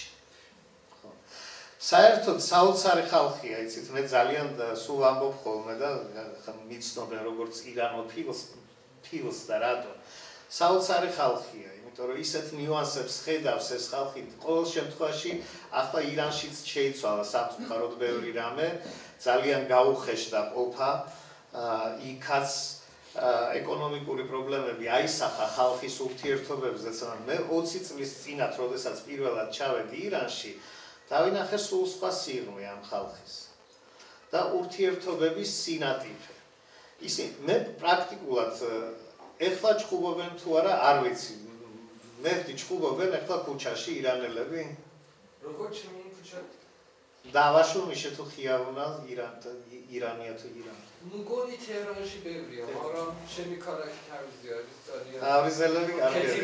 საერთოდ საოცარი ხალხია, იცით, მე ძალიან სულ ამბობ ხოლმე და მიცნობენ როგორც ირანულ ფილს და რატო. საოცარი ხალხია, იმიტომ რომ ისეთ ნიუანსებს ხედავს ეს ხალხი, ყოველ შემთხვევაში ახლა ირანშიც შეიცვალა სამწუხაროდ ბევრი რამე, ძალიან გაუხეშდა ყოფა, იქაც ეკონომიკური პრობლემები აისახა ხალხის ურთიერთობებზე, მე 20 წლის წინათ, როდესაც პირველად ჩავედი ირანში, დავინახე სულ სხვა სიღრმე ამ ხალხის და ურთიერთობების სინატიფე. მე პრაქტიკულად ეხლა ჩხუბობენ თუ არა, არ ვიცი. მერტი ჩხუბობენ ეხლა ქუჩაში ირანელები? როგორ ჩემი ქუჩა? დავაშურმიშე თუ ხიავნა ირანია თუ ირანი? მგონი თეჰრანში ბევრია, მაგრამ ჩემი ქალაქი თავისი არის ძალიან. ავიზელები კარგია.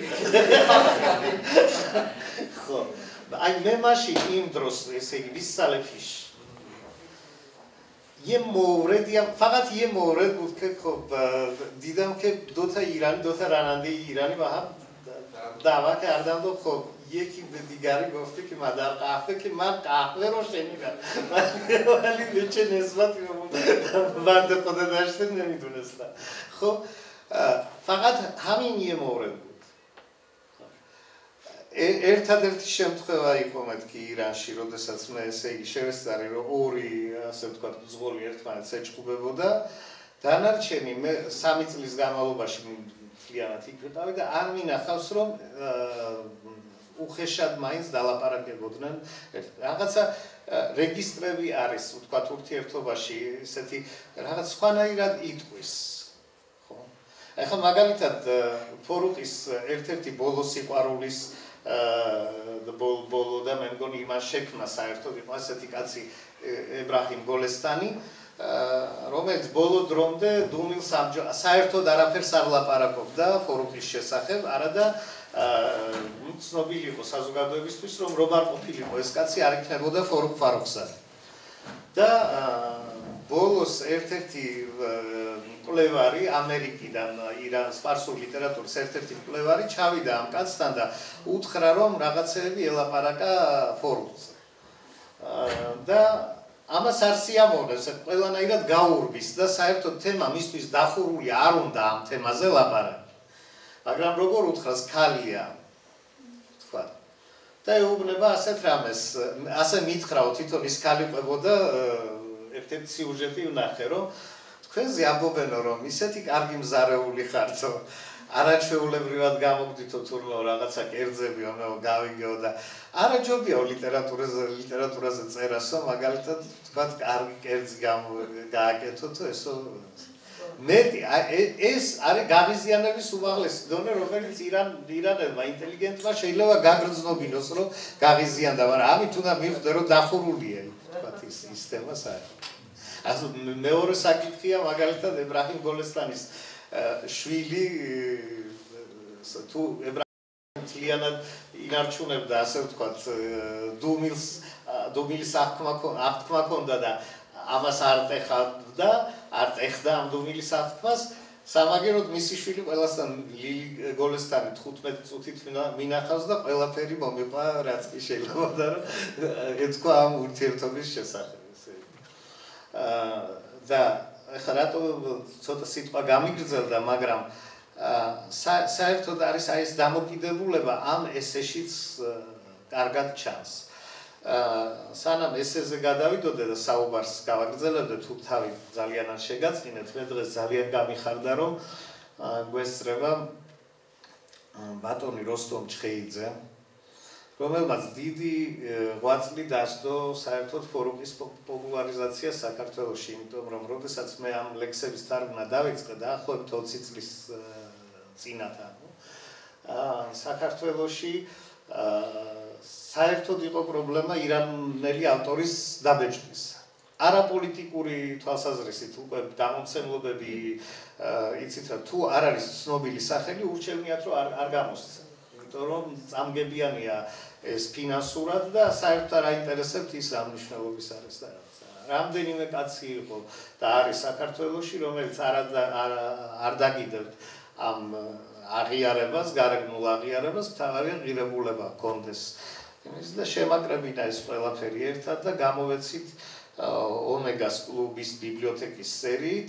ხო. აი მე მაშინ იმ დროს ესე იგი ვისწავლეფიშ iem mouredam faqat iem moured bud ke khob didam ke dota irani dota ranande irani ba ham da'va kardam do khob yeki digari gofte ki man dar qahve ki man qahve ro shenidam vali be che nisbat bande khoda dashte nemidunesta khob faqat hamin iem moured bud ერთადერთი შემთხვევა იყო მეთქი ირანში, როდესაც მე ესე იგი შევესწარი, რომ ორი ასე ვთქვათ მძღოლი ერთმანეთს ეჭუბებოდა. დანარჩენი მე 3 წლის განმავლობაში მთლიანად იქ ვიყავი და არ მინახავს რომ უხეშად მაინც დალაპარაკებოდნენ. რაღაცა რეგისტრები არის, ვთქვათ, ურთიერთობაში, ესეთი რაღაც სხვანაირად იტყვის. ხო? ეხლა მაგალითად ფორუყის ერთ-ერთი ბოლო სიყვარულის ბოლო და მე მგონი იმას შექმნა საერთოდ იყო ასეთი კაცი ებრაჰიმ გოლესტანი, რომელიც ბოლო დრომდე დუმილს საერთოდ არაფერს არ ლაპარაკობდა ფორუყის შესახებ, არადა ცნობილი იყო საზოგადოებისთვის, რომ რომ არ ყოფილიყო ეს კაცი არ იქნებოდა ფორუყ ფაროხსანი. და ბოლოს ერთ-ერთი მკვლევარი ამერიკიდან ირანის სპარსულ ლიტერატურის ერთ-ერთი მკვლევარი ჩავიდა ამ კაცთან და უთხრა რომ რაღაცეები ელაპარაკა ფორუყზე. და ამას არ სიამოვნებს, ყველანაირად გაურბის და საერთოდ თემა მისთვის დახურული არ უნდა ამ თემაზე ლაპარაკი. მაგრამ როგორ უთხრას ქალია, თქვა. და ეუბნება ასეთ რამეს, ასე მითხრაო თვითონ ის ქალი ყვებოდა ერთ-ერთი სიუჟეტი ვნახე, რომ თქვენზე ამბობენო, რომ ისეთი კარგი მზარეული ხართო, არაჩვეულებრივად გამოგდითო თურმე რაღაცა კერძები ომეო გავიგეო და არაჯობია ლიტერატურაზე წერასო, მაგალითად თქვა კარგი კერძი გააკეთოთო ესო მეტი ეს არის გაღიზიანების უმაღლესი დონე, რომელიც ირანელმა ინტელიგენტმა შეიძლება გაგრძნობინოს, რომ გაღიზიანდა, მაგრამ ამით უნდა მიხვდე, რომ დახურულია თქვა ის თემა საერთოდ. ასე მეორე საკითხია მაგალითად ებრაჰიმ გოლესტანის შვილი თუ ებრაჰიმ მთლიანად ინარჩუნებდა, ასე ვთქვათ, დუმილის აღქმა ჰქონდა და ამას არ ტეხდა ამ დუმილის აღქმას, სამაგეროდ მისი შვილი ყველასთან ლილი გოლესტანი 15 წუთით მინახავს და ყველაფერი მომიყვა, რაც კი შეიძლება რომ ეთქვა ამ ურთიერთობის შესახებ. და ეხლა რატო ცოტა სიტყვა გამიგრძელდა, მაგრამ საერთოდ არის ეს დამოკიდებულება ამ ესეშიც კარგად ჩანს. სანამ ესეზე გადავიდოდე და საუბარს გავაგრძელებდე, თუ თავი ძალიან არ შეგაწინეთ, მე დღეს ძალიან გამიხარდა, რომ გვესწრება ბატონი როსტომ ჩხეიძე, რომელმაც დიდი ღვაწლი დასდო საერთოდ ფორუყის პოპულარიზაცია საქართველოში, იმიტომ რომ როდესაც მე ამ ლექსების თარგმნა დავიწყე დაახლოებით 20 წლის წინათ, საქართველოში საერთოდ იყო პრობლემა ირანელი ავტორის დაბეჭდის. არაპოლიტიკური თვალსაზრისით უკვე გამომცემლობები იცით რა, თუ არ არის ცნობილი სახელი, ურჩევნიათ რომ არ გამოსცემ. იმიტომ რომ წამგებიანია ეს ფინანსურად და საერთოდ არ აინტერესებთ ის რა მნიშვნელობის არის და რაღაცა. რამდენიმე კაცი იყო და არის საქართველოში, რომელიც არ დაგიდებთ ამ აღიარებას, გარეგნულ აღიარებას, თავარიან ღირებულება ჰქონდეს. და შემაკრებინა ეს ყველაფერი ერთად და გამოვეცით ომეგას კლუბის ბიბლიოთეკის სერიით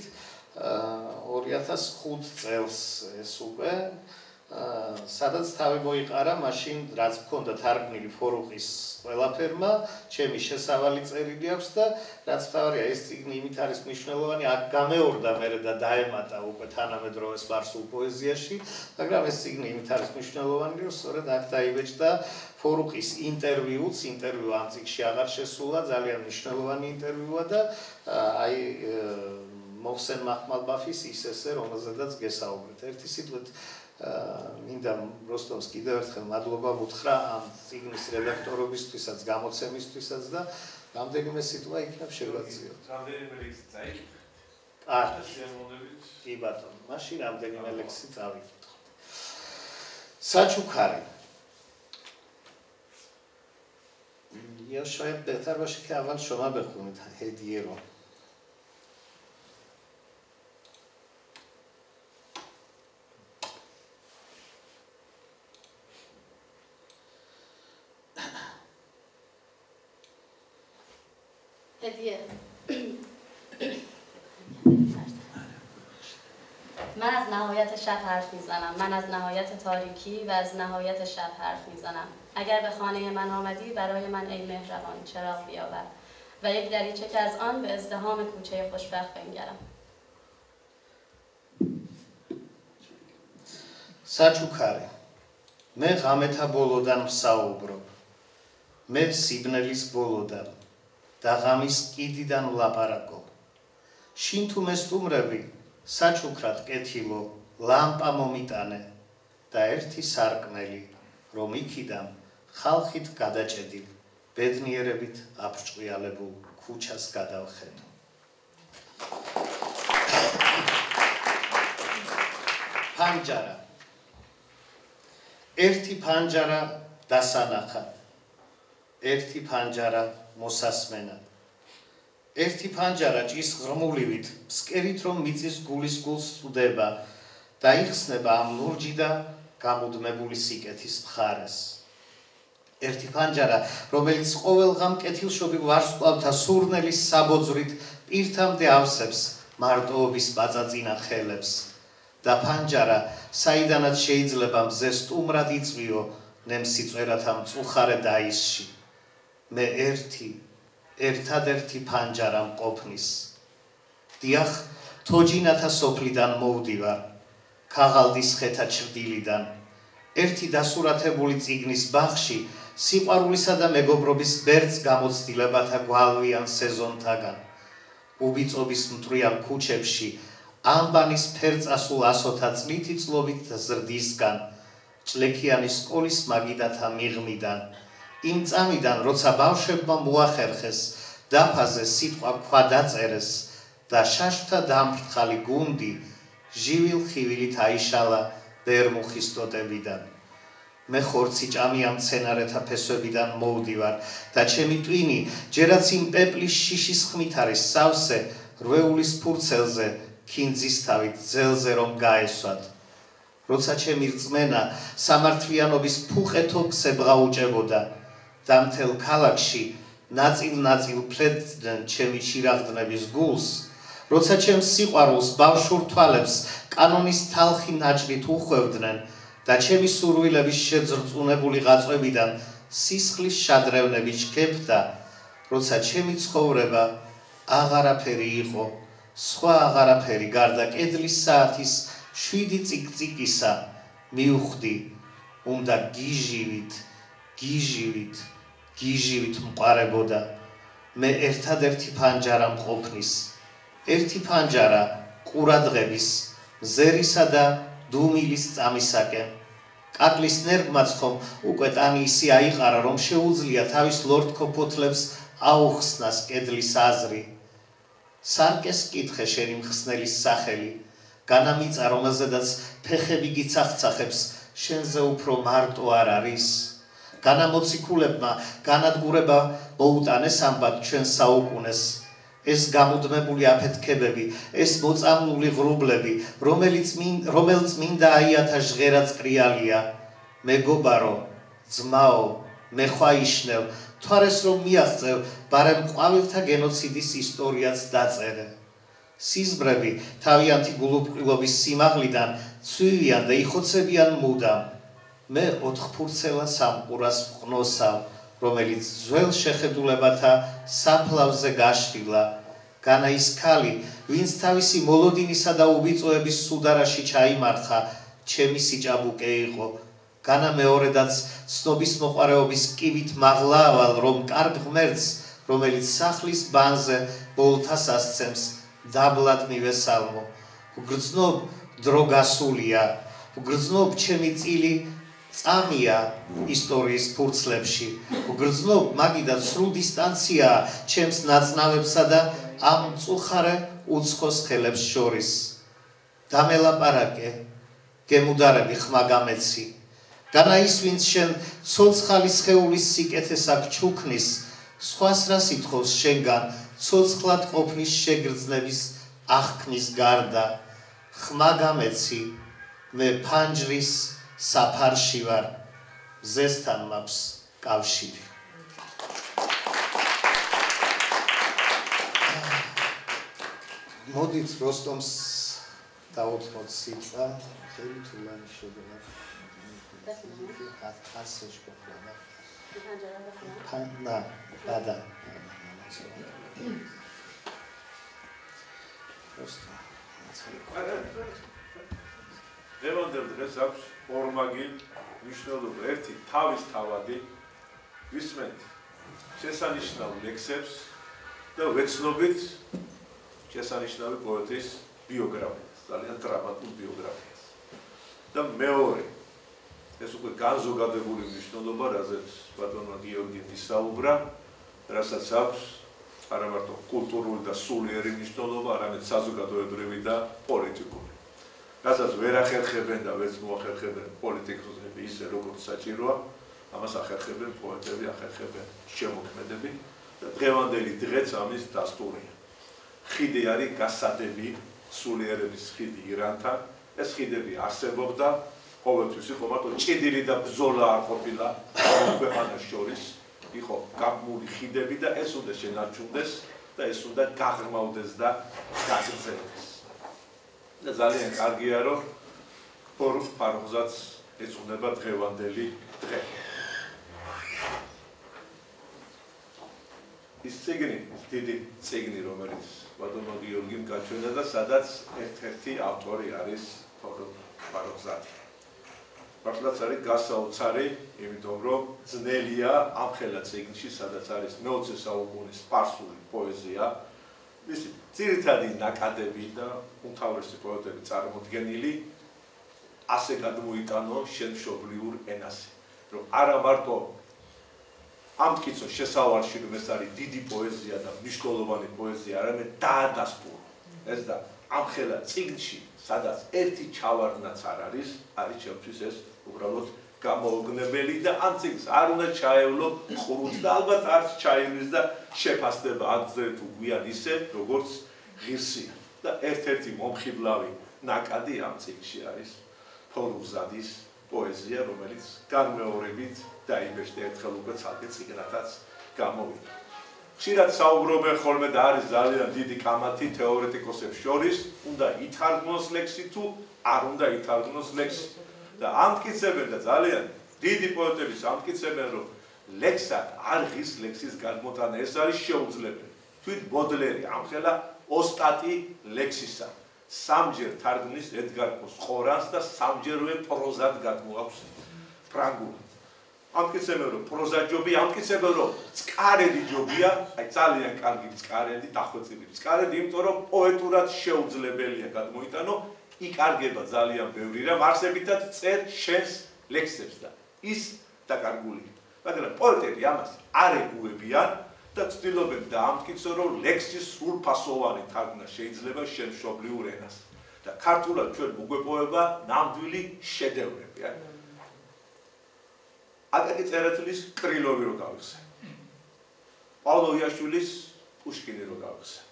2005 წელს ეს უკვე სადაც თავი მოიყარა მაშინ რაც მქონდა თარგმნილი ფორუყის ყველაფერმა, ჩემი შესავალი წერილი აქვს და რაც თავარია ეს წიგნი იმით არის მნიშვნელოვანი, აქ გამეორდა მერე და დაემატა უკვე თანამედროვე სპარსულ პოეზიაში, მაგრამ ეს წიგნი იმით არის მნიშვნელოვანი, რომ სწორედ აქ დაიბეჭდა ფორუყის ინტერვიუ ამ წიგნში აღარ შესულა, ძალიან მნიშვნელოვანი ინტერვიუა და აი მოხსენ მაჰმალბაფის ის ესე, რომელზედაც გესაუბრეთ. ერთი სიტყვით მინდა როსტომს კიდევ ერთხელ მადლობა ვუთხრა ამ წიგნის რედაქტორობისთვისაც, გამოცემისთვისაც და რამდენიმე სიტყვა იქნებ შევაძლიოთ. რამდენიმე ლექსი წაიკითხეთ? კი ბატონო, მაშინ რამდენიმე ლექსი წავიკითხოთ. საჩუქარი. Я शायद बेहतर باشه که اول شما بخونید هدیه رو. هدیه من از نهایت شب حرف میزنم. من از نهایت تاریکی و از نهایت شب حرف میزنم. اگر به خانه من آمدی برای من ای مهربان چراغ بیاور و یک دریچه که از آن به ازدحام کوچه خوشبخت بنگرم. საჩუქარი მე ღამეთა ბოლოდან ვსაუბრობ მე სიბნელის ბოლოდან და ღამის კიდიდან ვლაპარაკობ შინ თუ მე სტუმრები საჩუქრად კეთილო ლამპა მომიტანე და ერთი სარკმელი რომ იქიდან ხალხით გადაჭედილ ბედნიერებით აფრჭყიალებულ ქუჩას გადავხედო პანჯარა ერთი პანჯარა დასანახად, ერთი პანჯარა მოსასმენად. ერთი პანჯარა ჭის ღრმულივით, ფსკერით რომ მიწის გულის გულს წვდება და იხსნება ამ ლურჯი და გამუდმებული სიკეთის მხარეს. ერთი პანჯარა, რომელიც ყოველღამ კეთილშობილ ვარსკვლავთა სურნელის საბოძვრით პირთამდე ავსებს მარტოობის პაწაწინა ხელებს. და პანჯარა, საიდანაც შეიძლება მზე სტუმრად იწვიო ნემსიწვერათა მწუხარე დაისში. მე ერთადერთი პანჯარა მყოფნის. დიახ, თოჯინათა სოფლიდან მოვდივარ, ქაღალდის ხეთა ჩრდილიდან. ერთი დასურათებული წიგნის ბაღში სიყვარულისა და მეგობრობის ბერწ გამოცდილებათა გვალვიან სეზონთაგან. უბიწობის მტვრიან ქუჩებში ამბანის ფერწასულ ასოთა წლითი წლობით ზრდისგან, ჭლექიანი სკოლის მაგიდათა მიღმიდან, იმ წამიდან, როცა ბავშვებმა მოახერხეს, დაფაზე სიტყვა ქვა დაწერეს და შაშთა დამფრთხალი გუნდი ჟივილ ხივილით აიშალა ბერმუხის ტოტებიდან. მე ხორცი ჭამია მცენარეთა ფესვებიდან მოვდივარ და ჩემი ტვინი ჯერაც იმ პეპლის შიშის ხმით არის სავსე რვეულის ფურცელზე ქინძისთავით ძელზე რომ გაესვათ. როცა ჩემი რწმენა სამართლიანობის ფუყეთო ქსებღა უჭებოდა და მთელ ქალაქში ნაწილ-ნაწილ ფლეთდნენ ჩემი შირაღდნების გულს, როცა ჩემს სიყვარულს ბავშვურ თვალებს კანონის თალხი ნაჭრით უხვევდნენ და ჩემი სურვილების შეძრწუნებული ღაწვებიდან სისხლის შადრევნები ჩქეფდა, როცა ჩემი ცხოვრება აღარაფერი იყო, სხვა აღარაფერი გარდა კედლის საათის 7 წიკწიკისა მივხვდი, უნდა გიჟივით მყარებოდა. მე ერთადერთი პანჯარა მყოფნის. ერთი პანჯარა ყურადღების, ზერისა და დუმილის წამისაკენ. კაკლის ნერგმაც ხომ უკვე ტანი ისე აიყარა, რომ შეუძლია თავის ლორდქო ფოთლებს აუხსნას კედლის აზრი. სარკეს კითხე შენი მხსნელის სახელი, განამიწა რომელზედაც ფეხები გიცახცახებს, შენზე უფრო მარტო არ არის. განამოციქულებმა განადგურება მოუტანეს ამბად ჩვენ საუკუნეს. ეს გამუდმებული აფეთქებები, ეს მოწამლული ღრუბლები, რომელიც მინდა აიათა ჟღერა წრიალია. მეგობარო, ძმაო, მე ხვაიშნევ, თვარეს რომ მიაღწევ, ბარემ ყვავილთა გენოციდის ისტორიაც დაწერე. სიზმრები თავიანთი გულუბრყვილობის სიმაღლიდან ცვივიან და იხოცებიან მუდამ. მე ოთხფურცელა სამყურას ვყნოსავ, რომელიც ძველ შეხედულებათა საფლავზე გაშლილა. განა ის ქალი, ვინც თავისი მოლოდინისა და უბიწოების სუდარაში ჩაიმარხა, ჩემი სიჭაბუკე იყო. განა მეორედაც ცნობის მოყარეობის კივით მაღლაავალ, რომ კარგ ღმერთს, რომელიც სახლის ბანზე ბოლთას ასცემს, დაბლად მივესალმო. ვგრძნობ დრო გასულია, ვგრძნობ ჩემი წილი წამია ისტორიის ფურცლებში, ვგრძნობ მაგიდა სრულ დისტანციაა ჩემს ნაწნავებსა და ამ მწუხარე უცხოს ხელებს შორის. დამელაპარაკე, გემუდარები ხმა გამეცი. განა ის, ვინც შენ ცოცხალი სხეულის სიკეთეს აქ ჩუქნის, სხვას რა სიტყავს შენგან ცოცხლად ყოფნის შეგრძნების აღქმის გარდა. ხმა გამეცი, მე ფანჯრის საფარში ვარ, მზესთან მაქვს კავშირი. მოდით როსტომს დაუთხოთ სიტყვა, ხელი თულანი შეგნა. ასეშ გქონდა. ფანა, ბადა. დღევანდელ დღეს აქვს ორმაგი მნიშვნელობა. ერთი თავის თავადი ვისმენთ შესანიშნავ ლექსებს და ვეცნობით შესანიშნავი პოეტის ბიოგრაფიას, ძალიან დრამატულ ბიოგრაფიას. და მეორე, ეს უკვე განზოგადებული მნიშვნელობა, რაზეც ბატონმა გიორგიმ ისაუბრა, რასაც აქვს არა მარტო კულტურული და სულიერი მნიშვნელობა, არამედ საზოგადოებრივი და პოლიტიკური. რასაც ვერ ახერხებენ და ვერც მოახერხებენ პოლიტიკოსები ისე როგორც საჭიროა, ამას ახერხებენ პოეტები, ახერხებენ შემოქმედები და დღევანდელი დღეც ამის დასტურია. ხიდი არის გასადები, სულიერების ხიდი ირანთან. ეს ხიდები არსებობდა, ყოველთვის იყო მარტო ჭიდილი და ბრძოლა არ ყოფილა ქვეყანას შორის, იყო გაბმული ხიდები და ეს უნდა შენარჩუნდეს და ეს უნდა გაღრმავდეს და გაგრძელდეს. და ძალიან კარგია, რომ ფორუმ ფარღზაც ეძღვნება დღევანდელი დღე. ის წიგნი, დიდი წიგნი, რომელიც ბატონმა გიორგიმ გაჩვენა და სადაც ერთ-ერთი ავტორი არის ფორუმ ფარღზადი. მართლაც არის გასაოცარი, იმიტომ რომ ძნელია ამხელა წიგნში, სადაც არის მე-20 საუკუნის სპარსული პოეზია, მისი ძირითადი ნაკადები და უმთავრესი პოეტები წარმოდგენილი ასე გადმოიტანო შემშობლიურ ენაზე, რომ არა მარტო ამტკიცო შესავარში, რომ ეს არის დიდი პოეზია და მნიშვნელოვანი პოეზია, არამედ დაადასტურო. ეს და ამხელა წიგნში, სადაც ერთი ჩავარდნაც არ არის ჩემთვის ეს უბრალოდ გამოუგნებელი და ამ წიგნს არ უნდა ჩაევლო ყრუც და ალბათ არც ჩაივლის და შეფასდება ადრე თუ გვიან ისე, როგორც ღირსია. და ერთ-ერთი მომხიბლავი ნაკადი ამ წიგნში არის ფორუღზადის პოეზია, რომელიც განმეორებით დაიბეჭდა ერთხელ უკვე ცალკე წიგნათაც გამოვიდა. ხშირად საუბრობენ ხოლმე და არის ძალიან დიდი კამათი თეორეტიკოსებს შორის, უნდა ითარგმნოს ლექსი თუ არ უნდა ითარგმნოს ლექსი. და ამტკიცებენ და ძალიან დიდი პოეტების ამტკიცებენ, რომ ლექსად არ ღირს ლექსის გადმოტანა, ეს არის შეუძლებელი. თვით ბოდლერი ამხელა ოსტატი ლექსისა. სამჯერ თარგმნის ედგარ პოს ყორანს და სამჯერვე პროზად გადმოაქვს ფრანგულად. ამტკიცებენ, რომ პროზა ჯობი, ამტკიცებენ, რომ წყარელი ჯობია, აი ძალიან კარგი წყარელი, დახვეწილი წყარელი, იმიტომ რომ პოეტურად შეუძლებელია გადმოიტანო, იკარგება ძალიან ბევრი რამ, არსებითად წერ შენს ლექსებს და ის დაკარგულია. მაგრამ პოეტები ამას არ ეგუებიან და ცდილობენ დაამტკიცო, რომ ლექსის სრულფასოვანი თარგმნა შეიძლება შემშობლიურ ენას. და ქართულად ჩვენ მოგვეპოვება ნამდვილი შედევრები. აკაკი წერეთლის კრილოვი რო გავიხსენ. პავლო იაშვილის პუშკინი რო გავიხსენ.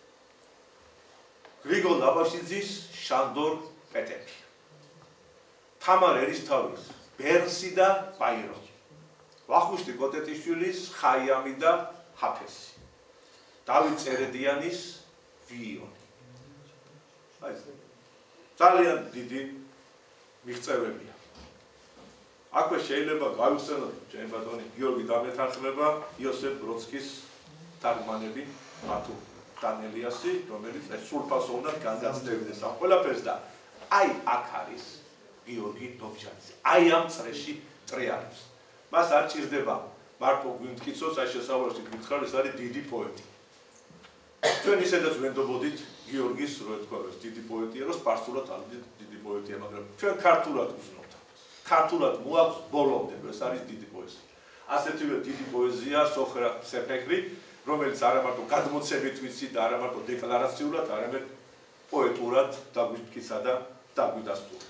გრიგოლ აბაშიძის შანდორ პეტეფი. თამარ ერისთავის ბერნსი და ბაირონი. ვახუშტი კოტეტიშვილის ხაიამი და ჰაფესი. დავით წერედიანის ვიონი. აი ეს ძალიან დიდი მიღწევებია. აქვე შეიძლება გავიხსენოთ ჩემი ბატონი გიორგი დამეთანხმება იოსებ ბროდსკის თარგმანები მათუ დანელიასი, რომელიც სრულფასოვნად განგაცდებდეს ამ ყველაფერს და აი აქ არის გიორგი დობჟანიძე. აი ამ წრეში ტრიალებს. მას არ ჭირდება მარტო გვიმტკიცოს, აი შესავალში გითხრათ, ეს არის დიდი პოეტი. ჩვენ ისედაც ვენდობოდით გიორგის, რო ეთქვა, ეს დიდი პოეტია, რომ სპარსულად არის დიდი პოეტია, მაგრამ ჩვენ ქართულად ვუზნობთ. ქართულად მოაქვს ბოლომდე, ეს არის დიდი პოეზია. ასეთივე დიდი პოეზია სოხრა სეფეკრი, რომელიც არა მარტო გადმოცებით ვიცით და არა მარტო დეკლარაციულად, არამედ პოეტურად დაგვიმტკიცა და დაგვიდასტურა.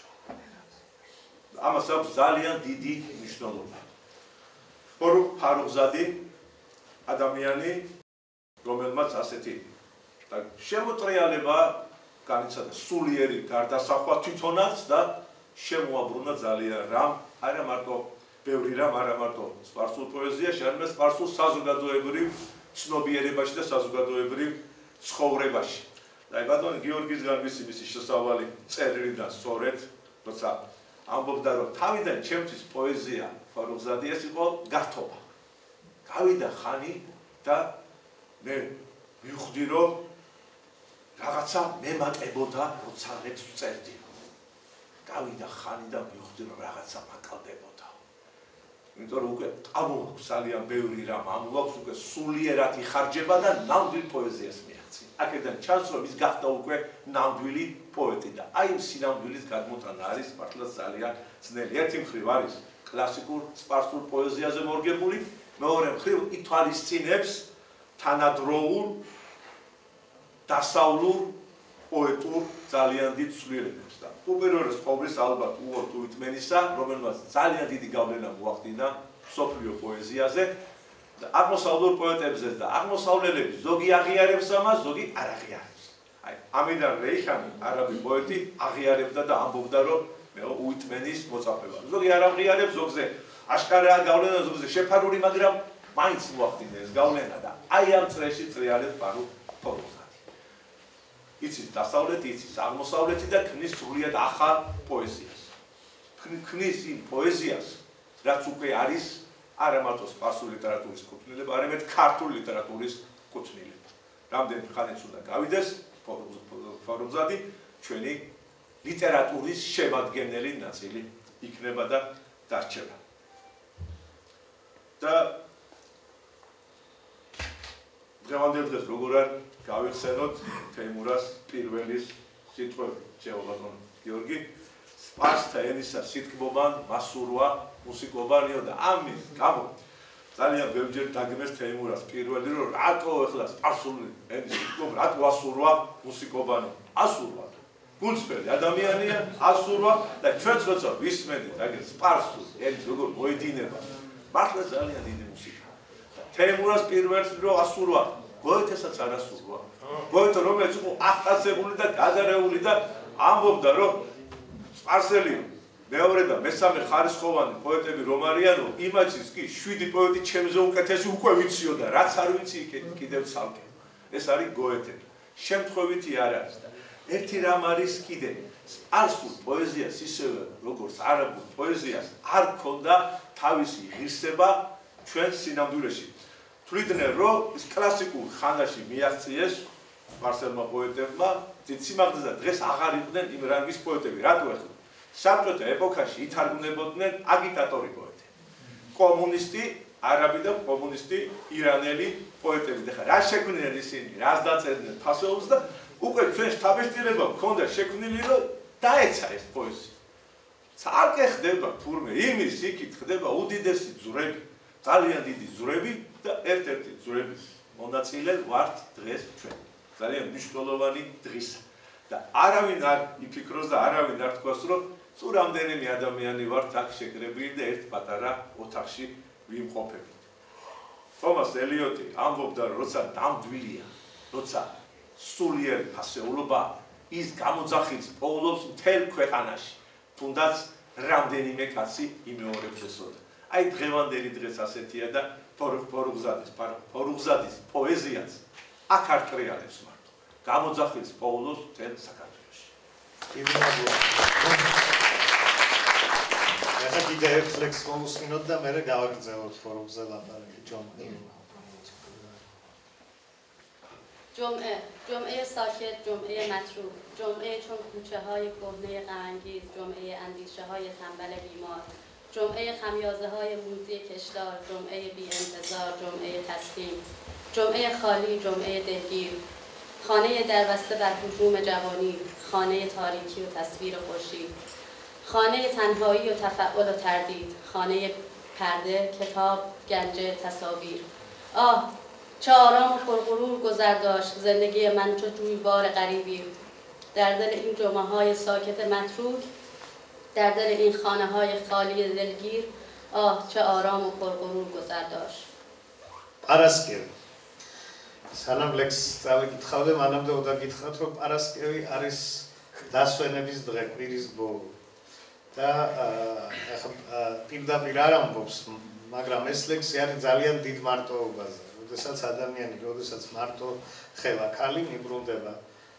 ამას აქვს ძალიან დიდი მნიშვნელობა. ფორუმ ფარღზადი ადამიანი, რომელმაც ასეთი შემოტრიალება განიცადა სულიერი გარდასახვა თვითონაც და შემოაბრუნა ძალიან რამ, არა მარტო ბევრი რამ, არა მარტო სპარსულ პოეზიაში, არამედ სპარსულ საზოგადოებრივ ცნობიერებაში და საზოგადოებრივ ცხოვრებაში. და ბატონი გიორგისგან მისი შესავალი წერილიდან სწორედ როცა ამბობდა რომ თავიდან ჩემთვის პოეზია ფარუხზადი ეს იყო გართობა. გავიდა ხანი და მე მივხვდი რომ რაღაცა მემატებოდა როცა ლექსს წერდი. გავიდა ხანი და მივხვდი რომ რაღაცა მაკალდებოდა. იმიტომ რომ უკვე ამოაქვს ძალიან ბევრი რამ, ამოაქვს უკვე სულიერად იხარჯება და ნამდვილ პოეზიას მიაღწია. აქედან ჩანს რომ ის გახდა უკვე ნამდვილი პოეტი და აი ამ სინამდვილის გადმოტანა არის მართლაც ძალიან ძნელი. ერთი მხრივ არის კლასიკურ სპარსულ პოეზიაზე მორგებული, მეორე მხრივ ითვალისწინებს თანადროულ დასავლურ პოეტურ ძალიან დიდ ცვლილებებს და უპირველეს ყოვლის ალბათ უოლტ უიტმენისა, რომელმაც ძალიან დიდი გავლენა მოახდინა მსოფლიო პოეზიაზე და აღმოსავლურ პოეტებზე და აღმოსავლელები ზოგი აღიარებს ამას, ზოგი არ აღიარებს. აი, ამიდან რეიხანი, არაბი პოეტი აღიარებდა და ამბობდა, რომ მე უიტმენის მოწაფეა. ზოგი არ აღიარებს, ზოგზე აშკარაა გავლენა, ზოგზე შეფარული, მაგრამ მაინც მოახდინა ეს გავლენა და აი ამ წრეში ტრიალებს ფარუხზადი. იცის დასავლეთი, იცის აღმოსავლეთი და ქმნის სრულიად ახალ პოეზიას. ქმნის იმ პოეზიას, რაც უკვე არის არა მარტო სპარსული ლიტერატურის კუთვნილება, არამედ ქართული ლიტერატურის კუთვნილება. რამდენი ხანიც უნდა გავიდეს ფარუხზადი ჩვენი ლიტერატურის შემადგენელი ნაწილი იქნება და დარჩება. და დღევანდელ დღეს როგორ არ გავიხსენოთ თეიმურას პირველის სიტყვები, ბატონ გიორგი, სპარსთა ენისა სითქმობან მასურვა მუსიკობანიო და ამის გამო ძალიან ბევრჯერ დაგმეს თეიმურას პირველი რომ რატო ეხლა სპარსული ენის სითქობა, რატო ასურვა მუსიკობანი, ასურვა გულწრფელი ადამიანია, ასურვა და ჩვენც როცა ვისმენთ აგერ სპარსულ ენის როგორ მოედინება, მართლა ძალიან დიდი მუსიკა. თეიმურას პირველს რომ ასურვა გოეთესაც არ ასურვა. გოეთე რომელიც იყო აღტაცებული და გაზარეული და ამბობდა რომ სპარსელი მეორე და მესამე ხარისხოვანი პოეტები რომ არიანო, იმაჩის კი 7 პოეტი ჩემზე უკეთესი უკვე ვიციო და რაც არ ვიცი კიდევ ცალკე. ეს არის გოეთე. შემთხვევითი არ არის და ერთი რამ არის კიდე სპარსულ პოეზიას ისევე როგორც არაბულ პოეზიას არ ქონდა თავისი ღირსება ჩვენ სინამდვილეში. თვლიდნენ რომ ის კლასიკურ ხანაში მიაღწიეს სპარსელმა პოეტებმა სიმაღლეზე დღეს აღარ იყვნენ იმ რანგის პოეტები. რატო ახლა? საბჭოთა ეპოქაში ითარგმნებოდნენ აგიტატორი პოეტები. კომუნისტი, არაბი და კომუნისტი ირანელი პოეტები. და ხა რა შექმნიან ისინი, რას დაწერდნენ ფასეულს და უკვე ჩვენ შთაბეჭდილება მქონდა შექმნილი რომ დაეცა ეს პოეზია. ცალკე ხდება თურმე იმის იქით ხდება უდიდესი ძვრები, ძალიან დიდი ძვრები და ერთ-ერთი ძვრების მონაწილე ვართ დღეს ჩვენ. ძალიან მნიშვნელოვანი დღისა. და არავინ არ იფიქროს და არავინ არ თქვას რომ თუ რამდენიმე ადამიანი ვართ აქ შეკრებილი და ერთ პატარა ოთახში ვიმყოფებით. თომას ელიოტი ამბობდა რომ როცა ნამდვილია, როცა სულიერი ფასეულობა ის გამოძახილს პოულობს მთელ ქვეყანაში. თუნდაც რამდენიმე კაცი იმეორებს ესოდა. აი დღევანდელი დღეს ასეთია და ფარუხზადის პოეზიას აქ არ ტრიალებს მარტო. გამოძახილს პოულობს მთელ საქართველოში. ეხლა კიდე ერთ ლექსს მოვუსმინოთ და მერე გავაგრძელოთ ფორუმზე ლაპარაკი جمعه ساکت، جمعه مطروح، جمعه چون کوچه های کهنه غم‌انگیز، جمعه اندیشه های تنبل بیمار، جمعه خمیازه های موزی کشدار، جمعه بی انتظار، جمعه تسلیم، جمعه خالی، جمعه دلگیر، خانه دربسته بر هجوم جوانی، خانه تاریکی و تصویر خورشید، خانه تنهایی و تفعل و تردید، خانه پرده، کتاب، گنجه، تصاویر. آه چه آرام و پرغرور گذر داشت زندگی من چو جویبار غریبی در دل این جمعه های ساکت متروک، در دل این خانه های خالی دلگیر. آه چه آرام و پرغرور گذر داشت. პარასკევი. სანამ ლექსს წავიკითხავდე, მანამდე უნდა გითხრათ, რომ პარასკევი არის დასვენების დღე, კვირის ბოლო. და ახლა პირდაპირ არ ამბობს, მაგრამ ეს ლექსი არის ძალიან დიდ მარტოობაზე. როდესაც ადამიანი, როდესაც მარტო ხელა ქალი მიბრუნდება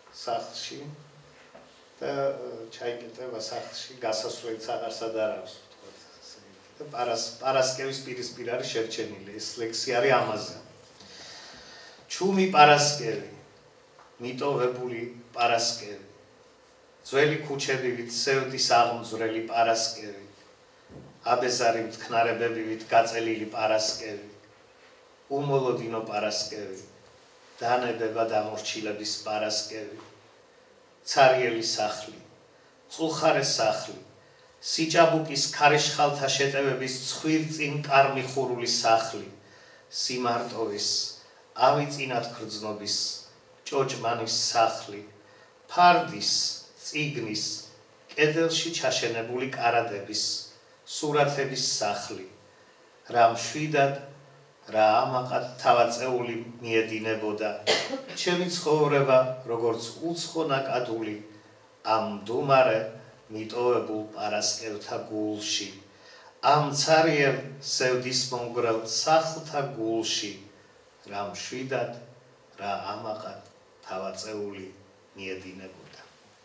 სახლში და ჩაიკეტება სახლში გასასვლელიც აღარსად არ აქვს და პარასკევის პირისპირ არის შერჩენილი ეს ლექსი არის ამაზე ჩუმი პარასკევი მიტოვებული პარასკევი ძველი ქუჩებივით სევდის აღმძვრელი პარასკევი აბეზარი მტკნარებებივით გაწელილი პარასკევი უმოლოდინო პარასკევი დანებება დამორჩილების პარასკევი ცარიელი სახლი წულხარე სახლი სიჭაბუკის ქარეშხალთა შეტევების ცხვირწინ კარმიხურული სახლი სიმარტოვის ავიწინათ ქრძნობის ჭოჭმანის სახლი ფარდის წიგნის კედელში ჩაშენებული კარადების სურათების სახლი რა მშვიდად რა ამაყად თავაწეული მიედინებოდა ჩემი ცხოვრება როგორც უცხო ნაკადული ამ მდუმარე მიტოვებულ პარასკევთა გულში ამ ცარიელ სევდისმონგრელ სახლთა გულში რა მშვიდად რა ამაყად თავაწეული მიედინებოდა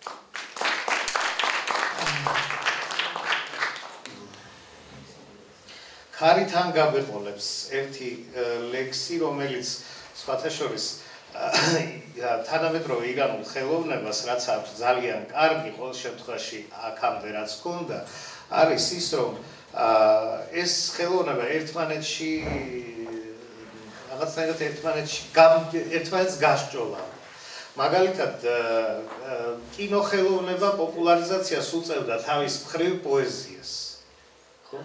ქარიდან გაგვეყოლებს ერთი ლექსი რომელიც სხვათა შორის თანამედროვე ირანულ ხელოვნებას რაც აქვს ძალიან კარგი ყოველ შემთხვევაში აქამდე რაც ჰქონდა არის ის რომ ეს ხელოვნება ერთმანეთში რაღაცნაირად ერთმანეთს გასჭოლა მაგალითად კინოხელოვნება პოპულარიზაციას უწევდა თავის მხრივ პოეზიას ხო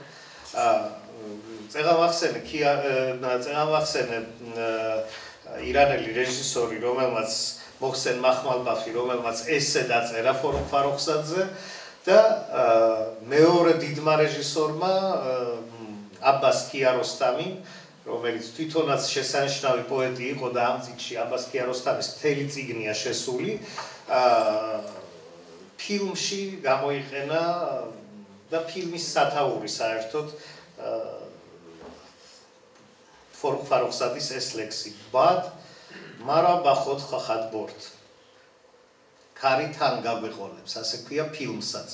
წეგამახსენე ირანელი რეჟისორი რომელმაც მოხსენ მაჰმალბაფი რომელმაც ესე დაწერა ფორუღ ფაროხზადზე და მეორე დიდმა რეჟისორმა აბას კიაროსტამი რომელიც თვითონაც შესანიშნავი პოეტი იყო და ამ წიგნში აბას კიაროსტამის მთელი წიგნია შესული ფილმში გამოიყენა და ფილმის სათაური საერთოდ ფორუღ ფაროხზადის ეს ლექსი ბად მარა ბახოთ ხახად ბორთ ქარიდან გაგვეყოლებს ასე ქვია ფილმსაც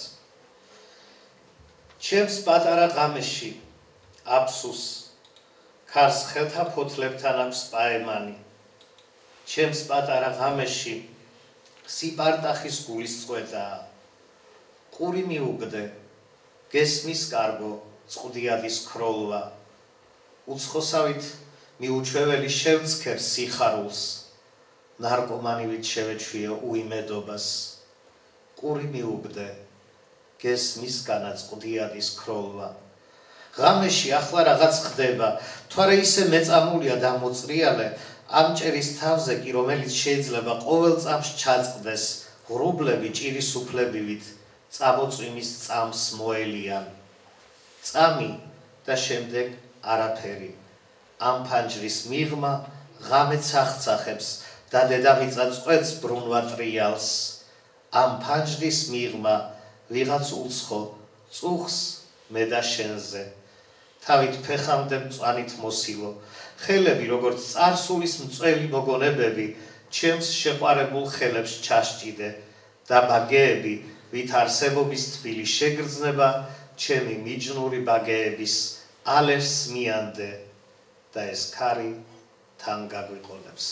ჩემს პატარა ღამეში აფსუს ქარს ხელთა ფოთლებთან აქვს პაემანი ჩემს პატარა ღამეში სიპარტახის გულის წყვეტა ყური მიუგდე გესმის კარგო წყდიადის ქროლვა უცხოსავით მიუჩვეველი შევცქერ სიხარულს ნარკომანივით შევეჩვიე უიმედობას ყური მიუგდე გესმის განაწყდიადის ქროლვა ღამეში ახლა რაღაც ხდება თვარე ისე მეწამულია და მოწრიალე ამჭერის თავზე კი რომელიც შეიძლება ყოველ წამს ჩაწყდეს ღრუბლები ჭირის უფლებივით წამოწვიმის წამს მოელიან წამი და შემდეგ არაფერი ამ ფანჯრის მიღმა ღამეც აღწახებს და დედამიწა წყვეტს ბრუნვა ტრიალს ამ ფანჯრის მიღმა ვიღაც უცხო წუხს მე და შენზე თავით ფეხამდე მწვანით მოსილო ხელები როგორც წარსულის მწველი მოგონებები ჩემს შეყვარებულ ხელებს ჩასჭიდე და ბაგეები ვით არსებობის თბილი შეგრძნება ჩემი მიჯნური ბაგეების ალერს მიანდე და ეს ქარი თან გაგვიყოლებს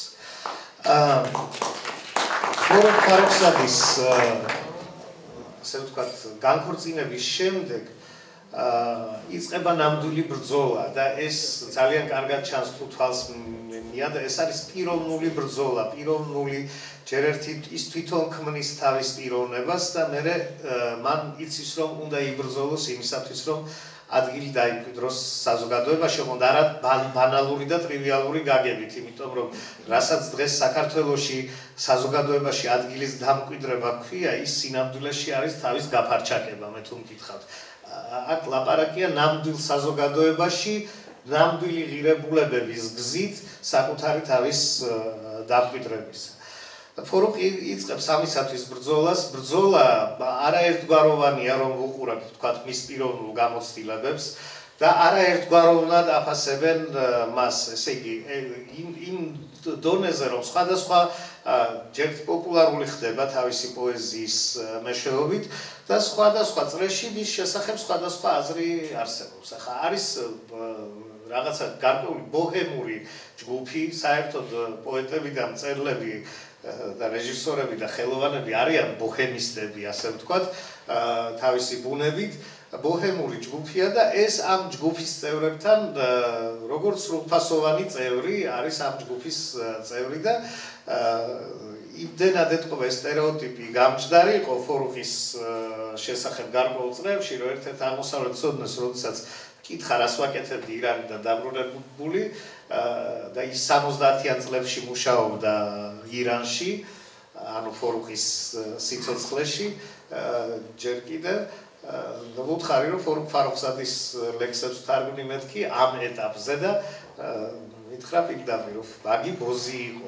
ფორუღ ფაროხზადის ასე ვთქვათ განქორწინების შემდეგ იწყება ნამდვილი ბრძოლა და ეს ძალიან კარგად ჩანს თუ თვალს მიადა ეს არის პიროვნული ბრძოლა პიროვნული ჯერ ერთი ის თვითონ ქმნის თავის პიროვნებას და მერე მან იცის რომ უნდა იბრძოლოს იმისათვის რომ ადგილი დაიმკვიდროს საზოგადოებაში ოღონდ არა ბანალური და ტრივიალური გაგებით იმიტომ რომ რასაც დღეს საქართველოში საზოგადოებაში ადგილის დამკვიდრება ქვია ის სინამდვილეში არის თავის გაფარჩაკება მე თუ მკითხავთ აქ ლაპარაკია ნამდვილ საზოგადოებაში ნამდვილი ღირებულებების გზით საკუთარი თავის დამკვიდრების ფორუღ იწყებს ამისათვის ბრძოლას ბრძოლა არაერთგვაროვანია რომ ვუყურებთ თქვათ მის პიროვნულ გამოცდილებებს და არაერთგვაროვნად აფასებენ მას ესე იგი იმ დონეზე რომ სხვადასხვა ჯერ პოპულარული ხდება თავისი პოეზიის მეშვეობით და სხვადასხვა წრეში მის შესახებ სხვადასხვა აზრი არსებობს. ახლა არის რაღაცა გარკვეული ბოჰემური ჯგუფი, საერთოდ პოეტები და მწერლები და რეჟისორები და ხელოვანები არიან ბოჰემისტები, ასე ვთქვათ, თავისი ბუნებით. ბოჰემური ჯგუფია და ეს ამ ჯგუფის წევრებთან როგორც სრულფასოვანი წევრი არის ამ ჯგუფის წევრი და იმდენად ეთყობა ეს სტერეოტიპი გამჯდარი იყო ფორუხის შესახებ გარკვეულ წრეებში, რომ ერთ-ერთ აღმოსავლეთ ცოდნას, როდესაც კითხა რას ვაკეთებდი ირანიდან დაბრუნებული და ის 70-იან წლებში მუშაობდა ირანში, ანუ ფორუხის სიცოცხლეში, ჯერ კიდევ ვუთხარი რომ ფორუხ ფაროხზადის ლექსებს ვთარგმნი მეთქი ამ ეტაპზე და მითხრა პირდაპირ რომ ბაგი ბოზი იყო.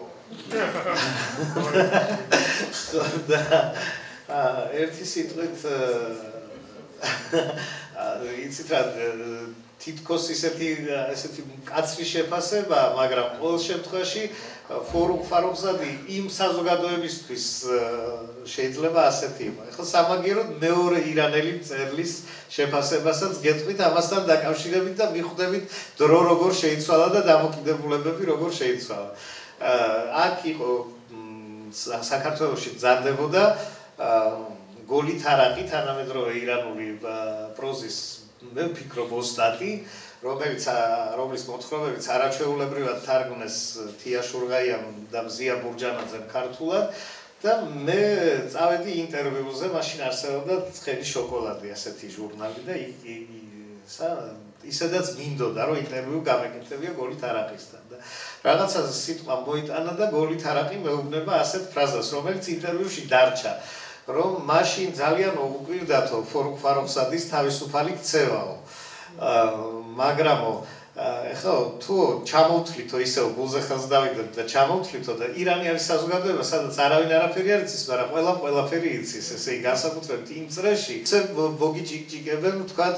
და ერთი სიტყვით იცით რა თითქოს ისეთი მკაცრი შეფასება, მაგრამ ყოველ შემთხვევაში ფორუხ ფაროხზადი იმ საზოგადოებისთვის შეიძლება ასეთი იყოს. ახლა სამაგიეროდ მეორე ირანელი მწერლის შეფასებასაც გეტყვით ამასთან დაკავშირებით და მიხვდებით დრო როგორ შეიცვალა და დამოკიდებულებები როგორ შეიცვალა. აქ იყო საქართველოში მზადდებოდა გოლი თარაყი თანამედროვე ირანული პროზის მე ვფიქრობ ოსტატი, რომლის მოთხრობებიც არაჩვეულებრივად თარგმნეს თია შურღაიამ და მზია ბურჯანაძემ ქართულად და მე წავედი ინტერვიუზე, მაშინ არსებობდა ცხელი შოკოლადი ასეთი ჟურნალი და ისედაც მინდოდა რომ ინტერვიუ გამეკეთებია გოლი თარაყისთან და რაღაცა სიტყვა მოიტანა და გოლი თარაყი მეუბნება ასეთ ფრაზას, რომელიც ინტერვიუში დარჩა. რომ მაშინ ძალიან უკვირდათო ფორუხ ფაროხზადის თავისუფალი ქცევაო. მაგრამ ეხლა თუ ჩამოვთვლითო ისევ გულზე ხელს დავიდოთ და ჩამოვთვლითო და ირანი არის საზოგადოება, სადაც არავინ არაფერი არ იცის, მაგრამ ყველაფერი იცის, ესე იგი განსაკუთრებით იმ წრეში, ისე მოგიჭიკჭიკებენ, ვთქვათ,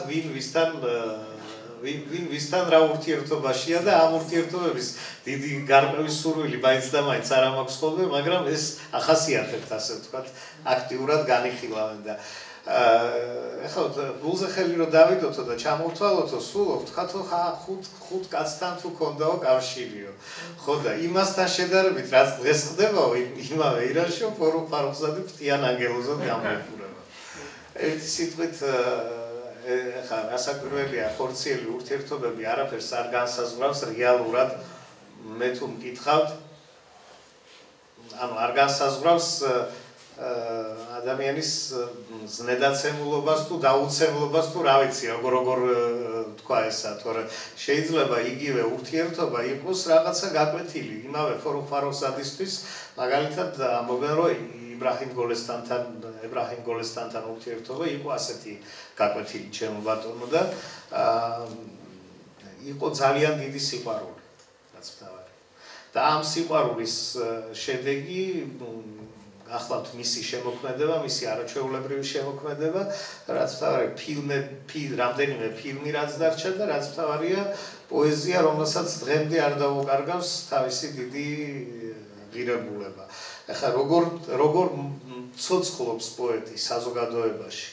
ვინ ვისთან რა ურთიერთობაშია და ამ ურთიერთობების დიდი გარკვევის სურვილი მაინც და მაინც არ მაქვს ხოლმე, მაგრამ ეს ახასიათებთ, ასე ვთქვათ, აქტიურად განიხილავენ და ეხლა გულზე ხელი რომ დავიდოთო და ჩამოვთვალოთო, სულ ვთქვათო, ხუთ კაცთან თუ ქონდაო კავშირიო. ხო და იმასთან შედარებით, რაც დღეს ხდებაო, იმავე ირანში ფორუხ ფაროხზადი ფრთიან ანგელოზად გამოიყურება. ერთი სიტყვით ახლა რასაკვირველია, ხორციელი ურთიერთობები არაფერს არ განსაზღვრავს რეალურად, მე თუ მკითხავთ, ანუ არ განსაზღვრავს ადამიანის ზნედაცემულობას თუ დაუცემლობას თუ რა ვიცი, როგორ თქვა ესა, თორე შეიძლება იგივე ურთიერთობა იყოს რაღაცა გაკვეთილი, იმავე ფორუხ ფაროხზადისთვის, მაგალითად ამბობენ რომ იბრაჰიმ გოლესტანთან ურთიერთობა იყო ასეთი გაკვეთილი ჩემო ბატონო და იყო ძალიან დიდი სიყვარული, რაც მთავარი. და ამ სიყვარულის შედეგი გახლავთ მისი შემოქმედება, მისი არაჩვეულებრივი შემოქმედება, რაც მთავარი რამდენიმე ფილმი რაც დარჩა და რაც მთავარია პოეზია, რომელსაც დღემდე არ დაუკარგავს თავისი დიდი ღირებულება. ახლა როგორ ცოცხლობს პოეტი საზოგადოებაში.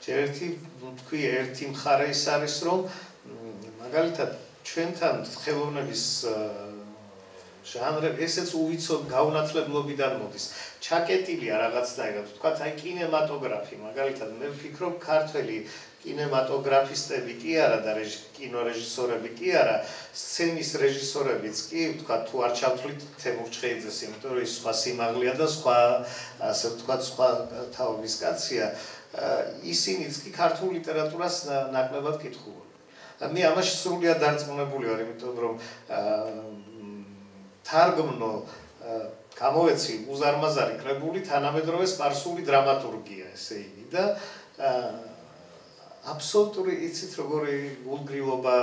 ერთი მხარე ის არის, რომ მაგალითად ჩვენთან ხელოვნების ჟანრები ესეც უვიცოდ გაუნათლებლობიდან მოდის. ჩაკეტილია რაღაცნაირად, ვთქვათ, აი კინემატოგრაფი, მაგალითად მე ვფიქრობ, ქართველი კინემატოგრაფისტები კი არა და კინორეჟისორები კი არა, სცენის რეჟისორებიც კი, ვთქვათ, თუ არ ჩავთვლით თემურ ჩხეიძეს, იმიტომ რომ ის სხვა სიმაღლეა და სხვა, ასე ვთქვათ, სხვა თაობის კაცია, ისინიც კი ქართულ ლიტერატურას ნაკლებად კითხულობენ. მე ამაში სრულიად დარწმუნებული ვარ, იმიტომ რომ თარგმნო გამოვეცი უზარმაზარი კრებული თანამედროვე სპარსული დრამატურგია, ესე იგი და აბსოლუტური იცით როგორი გულგრილობა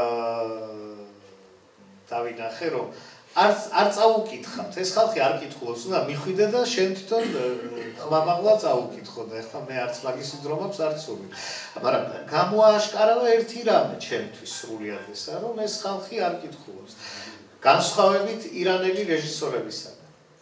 დავინახე, რომ არ წაუკითხავთ, ეს ხალხი არ კითხულობს, უნდა მიხვიდე და შენ თვითონ ხმამაღლა წაუკითხო და ეხლა მე არც მაგის დრო მაქვს, არც სული. მაგრამ გამოააშკარავა ერთი რამე ჩემთვის სრულიად ესა, რომ ეს ხალხი არ კითხულობს. განსხვავებით ირანელი რეჟისორებისგან.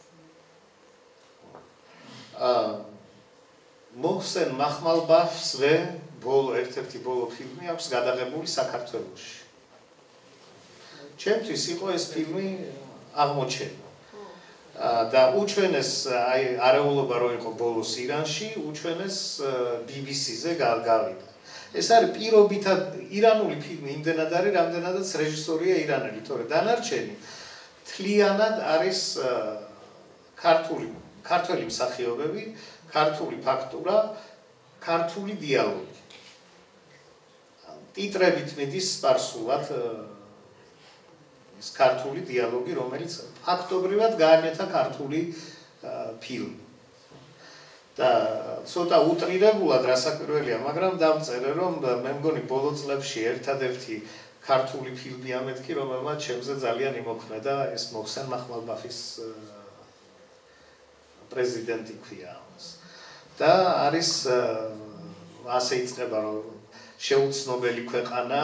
მოჰსენ მახმალბაფზე ერთ-ერთი ბოლო ფილმი აქვს გადაღებული საქართველოში. ჩემთვის იყო ეს ფილმი აღმოჩენა. და უჩვენეს არეულობა რო იყო ბოლოს ირანში, უჩვენეს BBC-ზე გავიდა. ეს არის პირობითად ირანული ფილმი, იმდენად არის, რამდენადაც რეჟისორია ირანელი, თორე დანარჩენი თლიანად არის ქართული მსახიობები, ქართული ფაქტურა, ქართული დიალოგი. ტიტრებით მიდის სპარსულად ეს ქართული დიალოგი, რომელიც ფაქტობრივად გააკეთა ქართული ფილმი. და ცოტა უტრირებულად რასაკვირველია, მაგრამ დავწერე, რომ მე მგონი ბოლო წლებში ერთადერთი ქართული ფილმია მეთქი, რომელმაც ჩემზე ძალიან იმოქმედა ეს მოჰსენ მახმალბაფის პრეზიდენტი ქვია ამას. და არის ასე იწყება, რომ შეუცნობელი ქვეყანა,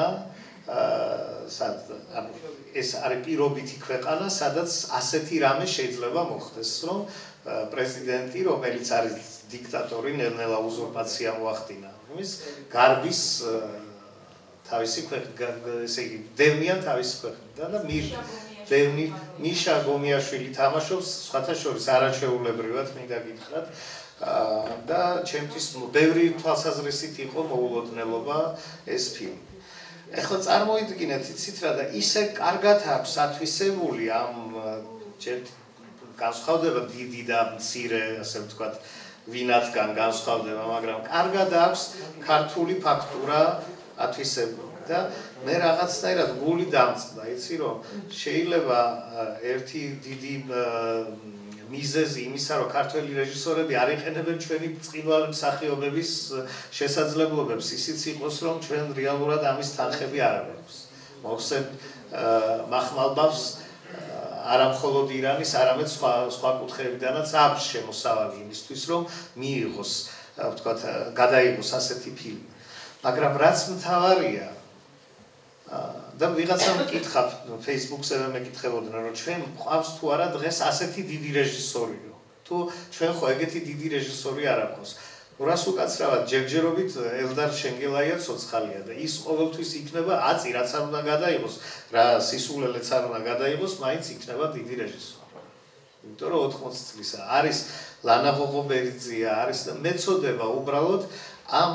ეს არის პირობითი ქვეყანა, სადაც ასეთი რამე შეიძლება მოხდეს, რომ პრეზიდენტი, რომელიც არის დიქტატორი, ნელ-ნელა უზურპაცია მოახდინა. იმის გარბის თავისი ესე იგი, დევნიან თავისი ქვეყნიდან და დევნი მიშა გომიაშვილი თამაშობს, სხვათა შორის არაჩვეულებრივად, მინდა გითხრათ. და ჩემთვის ბევრი თვალსაზრისით იყო მოულოდნელობა ეს ფილმი. ეხლა წარმოიდგინეთ, იცით რა და ისე კარგად აქვს ათვისებული ამ განსხვავდება დიდი და მცირე, ასე ვთქვათ, ვინათგან განსხვავდება, მაგრამ კარგად აქვს ქართული ფაქტურა ათვისებული და მე რაღაცნაირად გული დამწყდა, იცი რომ შეიძლება ერთი დიდი მიზეზი იმისა, რომ ქართველი რეჟისორები არ იყენებენ ჩვენი ბრწყინვალე მსახიობების შესაძლებლობებს, ისიც იყოს, რომ ჩვენ რეალურად ამის თანხები არ აქვს. მოჰსენ მახმალბაფს არა მხოლოდ ირანის, არამედ სხვა კუთხეებიდანაც აქვს შემოსავალი იმისთვის, რომ მიიღოს, ვთქვათ, გადაიღოს ასეთი ფილმი. მაგრამ რაც მთავარია, და ვიღაცამ მკითხა Facebook-ზე მეკითხებოდნენ, რომ ჩვენ გვყავს თუ არა დღეს ასეთი დიდი რეჟისორი, თუ ჩვენ ხო ეგეთი დიდი რეჟისორი არ აქვს. რას უკაცრავად ჯერჯერობით ელდარ შენგელაია ცოცხალია და ის ყოველთვის იქნება აწი, რაც არ უნდა გადაიღოს, რა სისულელეც არ უნდა გადაიღოს, მაინც იქნება დიდი რეჟისორი. იმიტომ რომ 80 წლისა არის ლანა ღოღობერიძია, არის და მეწოდება უბრალოდ ამ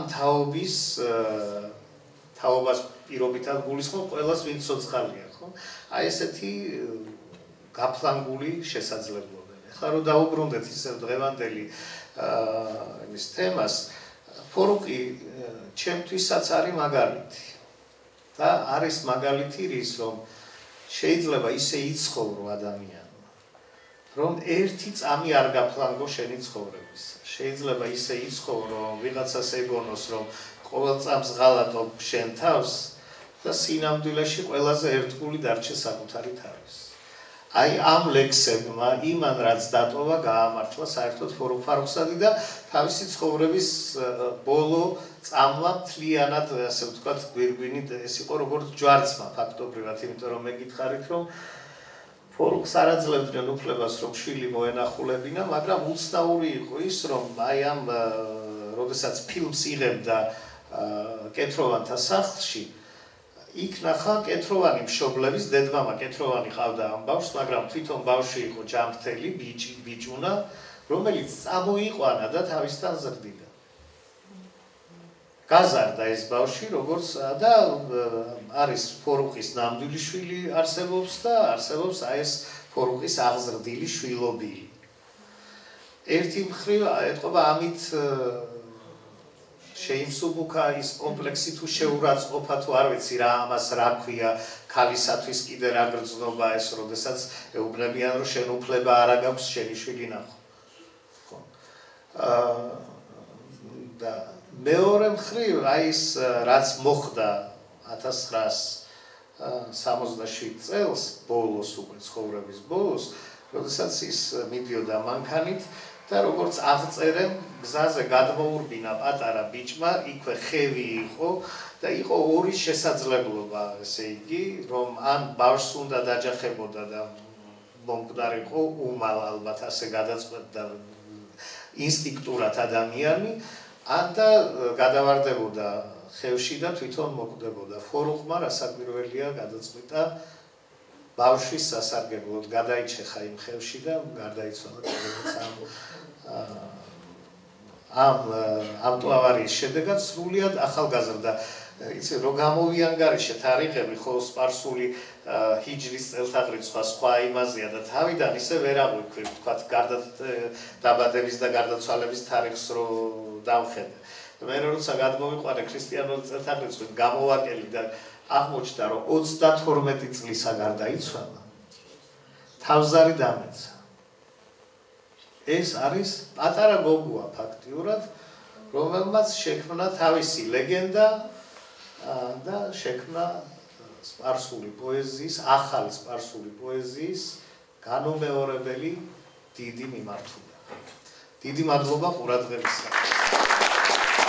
თაობას პირობითად გულისხმობ ყველას, ვინც ცოცხალია, ხო? აი ესეთი გაფლანგული შესაძლებლობები. ახლა რომ დაუბრუნდეთ ისევ დღევანდელი იმის თემას, ფორუყი ჩემთვისაც არის მაგალითი. და არის მაგალითი რის, რომ შეიძლება ისე იცხოვრო ადამიანმა, რომ ერთი წამი არ გაფლანგო შენი ცხოვრების. შეიძლება ისე იცხოვრო, რომ ვიღაცას ეგონოს, რომ ყოველ წამს ღალატობ შენ თავს და სინამდვილეში ყველაზე ერთგული დარჩე საკუთარი თავის. აი ამ ლექსებმა იმან რაც დატოვა გაამართლა საერთოდ ფორუღ ფარუხსადი და თავისი ცხოვრების ბოლო წამლა მთლიანად, ასე ვთქვათ, გვირგვინით ეს იყო როგორც ჯვარცმა ფაქტობრივად, იმიტომ რომ მეკითხარით, რომ ფორუღს არ აძლევდნენ უფლებას, რომ შვილი მოენახულებინა, მაგრამ უცნაური იყო ის, რომ აი ამ როდესაც ფილმს იღებდა კეთროვანთა სახლში, იქ ნახა კეთროვანი მშობლების, დედმამა კეთროვანი ყავდა ამ ბავშვს, მაგრამ თვითონ ბავშვი იყო ჯანმრთელი, ბიჭუნა, რომელიც წამოიყვანა და თავისთან ზრდიდა. გაზარდა ეს ბავშვი, როგორც და არის ფორუღის ნამდვილი შვილი არსებობს და არსებობს აი ეს ფორუღის აღზრდილი შვილობილი. ერთი მხრივ ეტყობა ამით შეიმსუბუქა ის კომპლექსი თუ შეურაცხყოფა თუ არ ვიცი რა ამას რა ქვია ქალისათვის კიდე რა გრძნობა ეს როდესაც ეუბნებიან რომ შენ უფლება არ აქვს შენი შვილი ნახო. ხო. და მეორე მხრივ აი ის რაც მოხდა 1967 წელს ბოლოს უკვე ცხოვრების ბოლოს როდესაც ის მიდიოდა მანქანით და როგორც აღწერენ, გზაზე გადმოურბინა პატარა ბიჭმა, იქვე ხევი იყო და იყო ორი შესაძლებლობა, ესე იგი, რომ ან ბავშვს უნდა დაჯახებოდა და მომკვდარიყო უმალ ალბათ ასე გადაწყვეტდა ინსტინქტურად ადამიანი, ან და გადავარდებოდა ხევში და თვითონ მოკვდებოდა. ფორუხმა რასაკვირველია გადაწყვიტა ბავშვის სასარგებლოდ გადაიჩეხა იმ ხევში და გარდაიცვალა ავტო ავარიის შედეგად სრულიად ახალგაზრდა. იცი რო გამოვიანგარიშე თარიღები, ხო სპარსული ჰიჯრის წელთაღრიცხვა სხვა იმაზეა და თავიდან ისე ვერ აღვიქვი, ვთქვათ, გარდა დაბადების და გარდაცვალების თარიღს რო დავხედე. მე როცა გადმოვიყვანე ქრისტიანული წელთაღრიცხვით გამოვაკელი და აღმოჩნდა, რომ 32 წლისა გარდაიცვალა, თავზარი დამეცა. ეს არის პატარა გოგოა ფაქტიურად, რომელმაც შექმნა თავისი ლეგენდა და შექმნა სპარსული პოეზიის, ახალი სპარსული პოეზიის განუმეორებელი დიდი მიმართულება. დიდი მადლობა ყურადღებისთვის.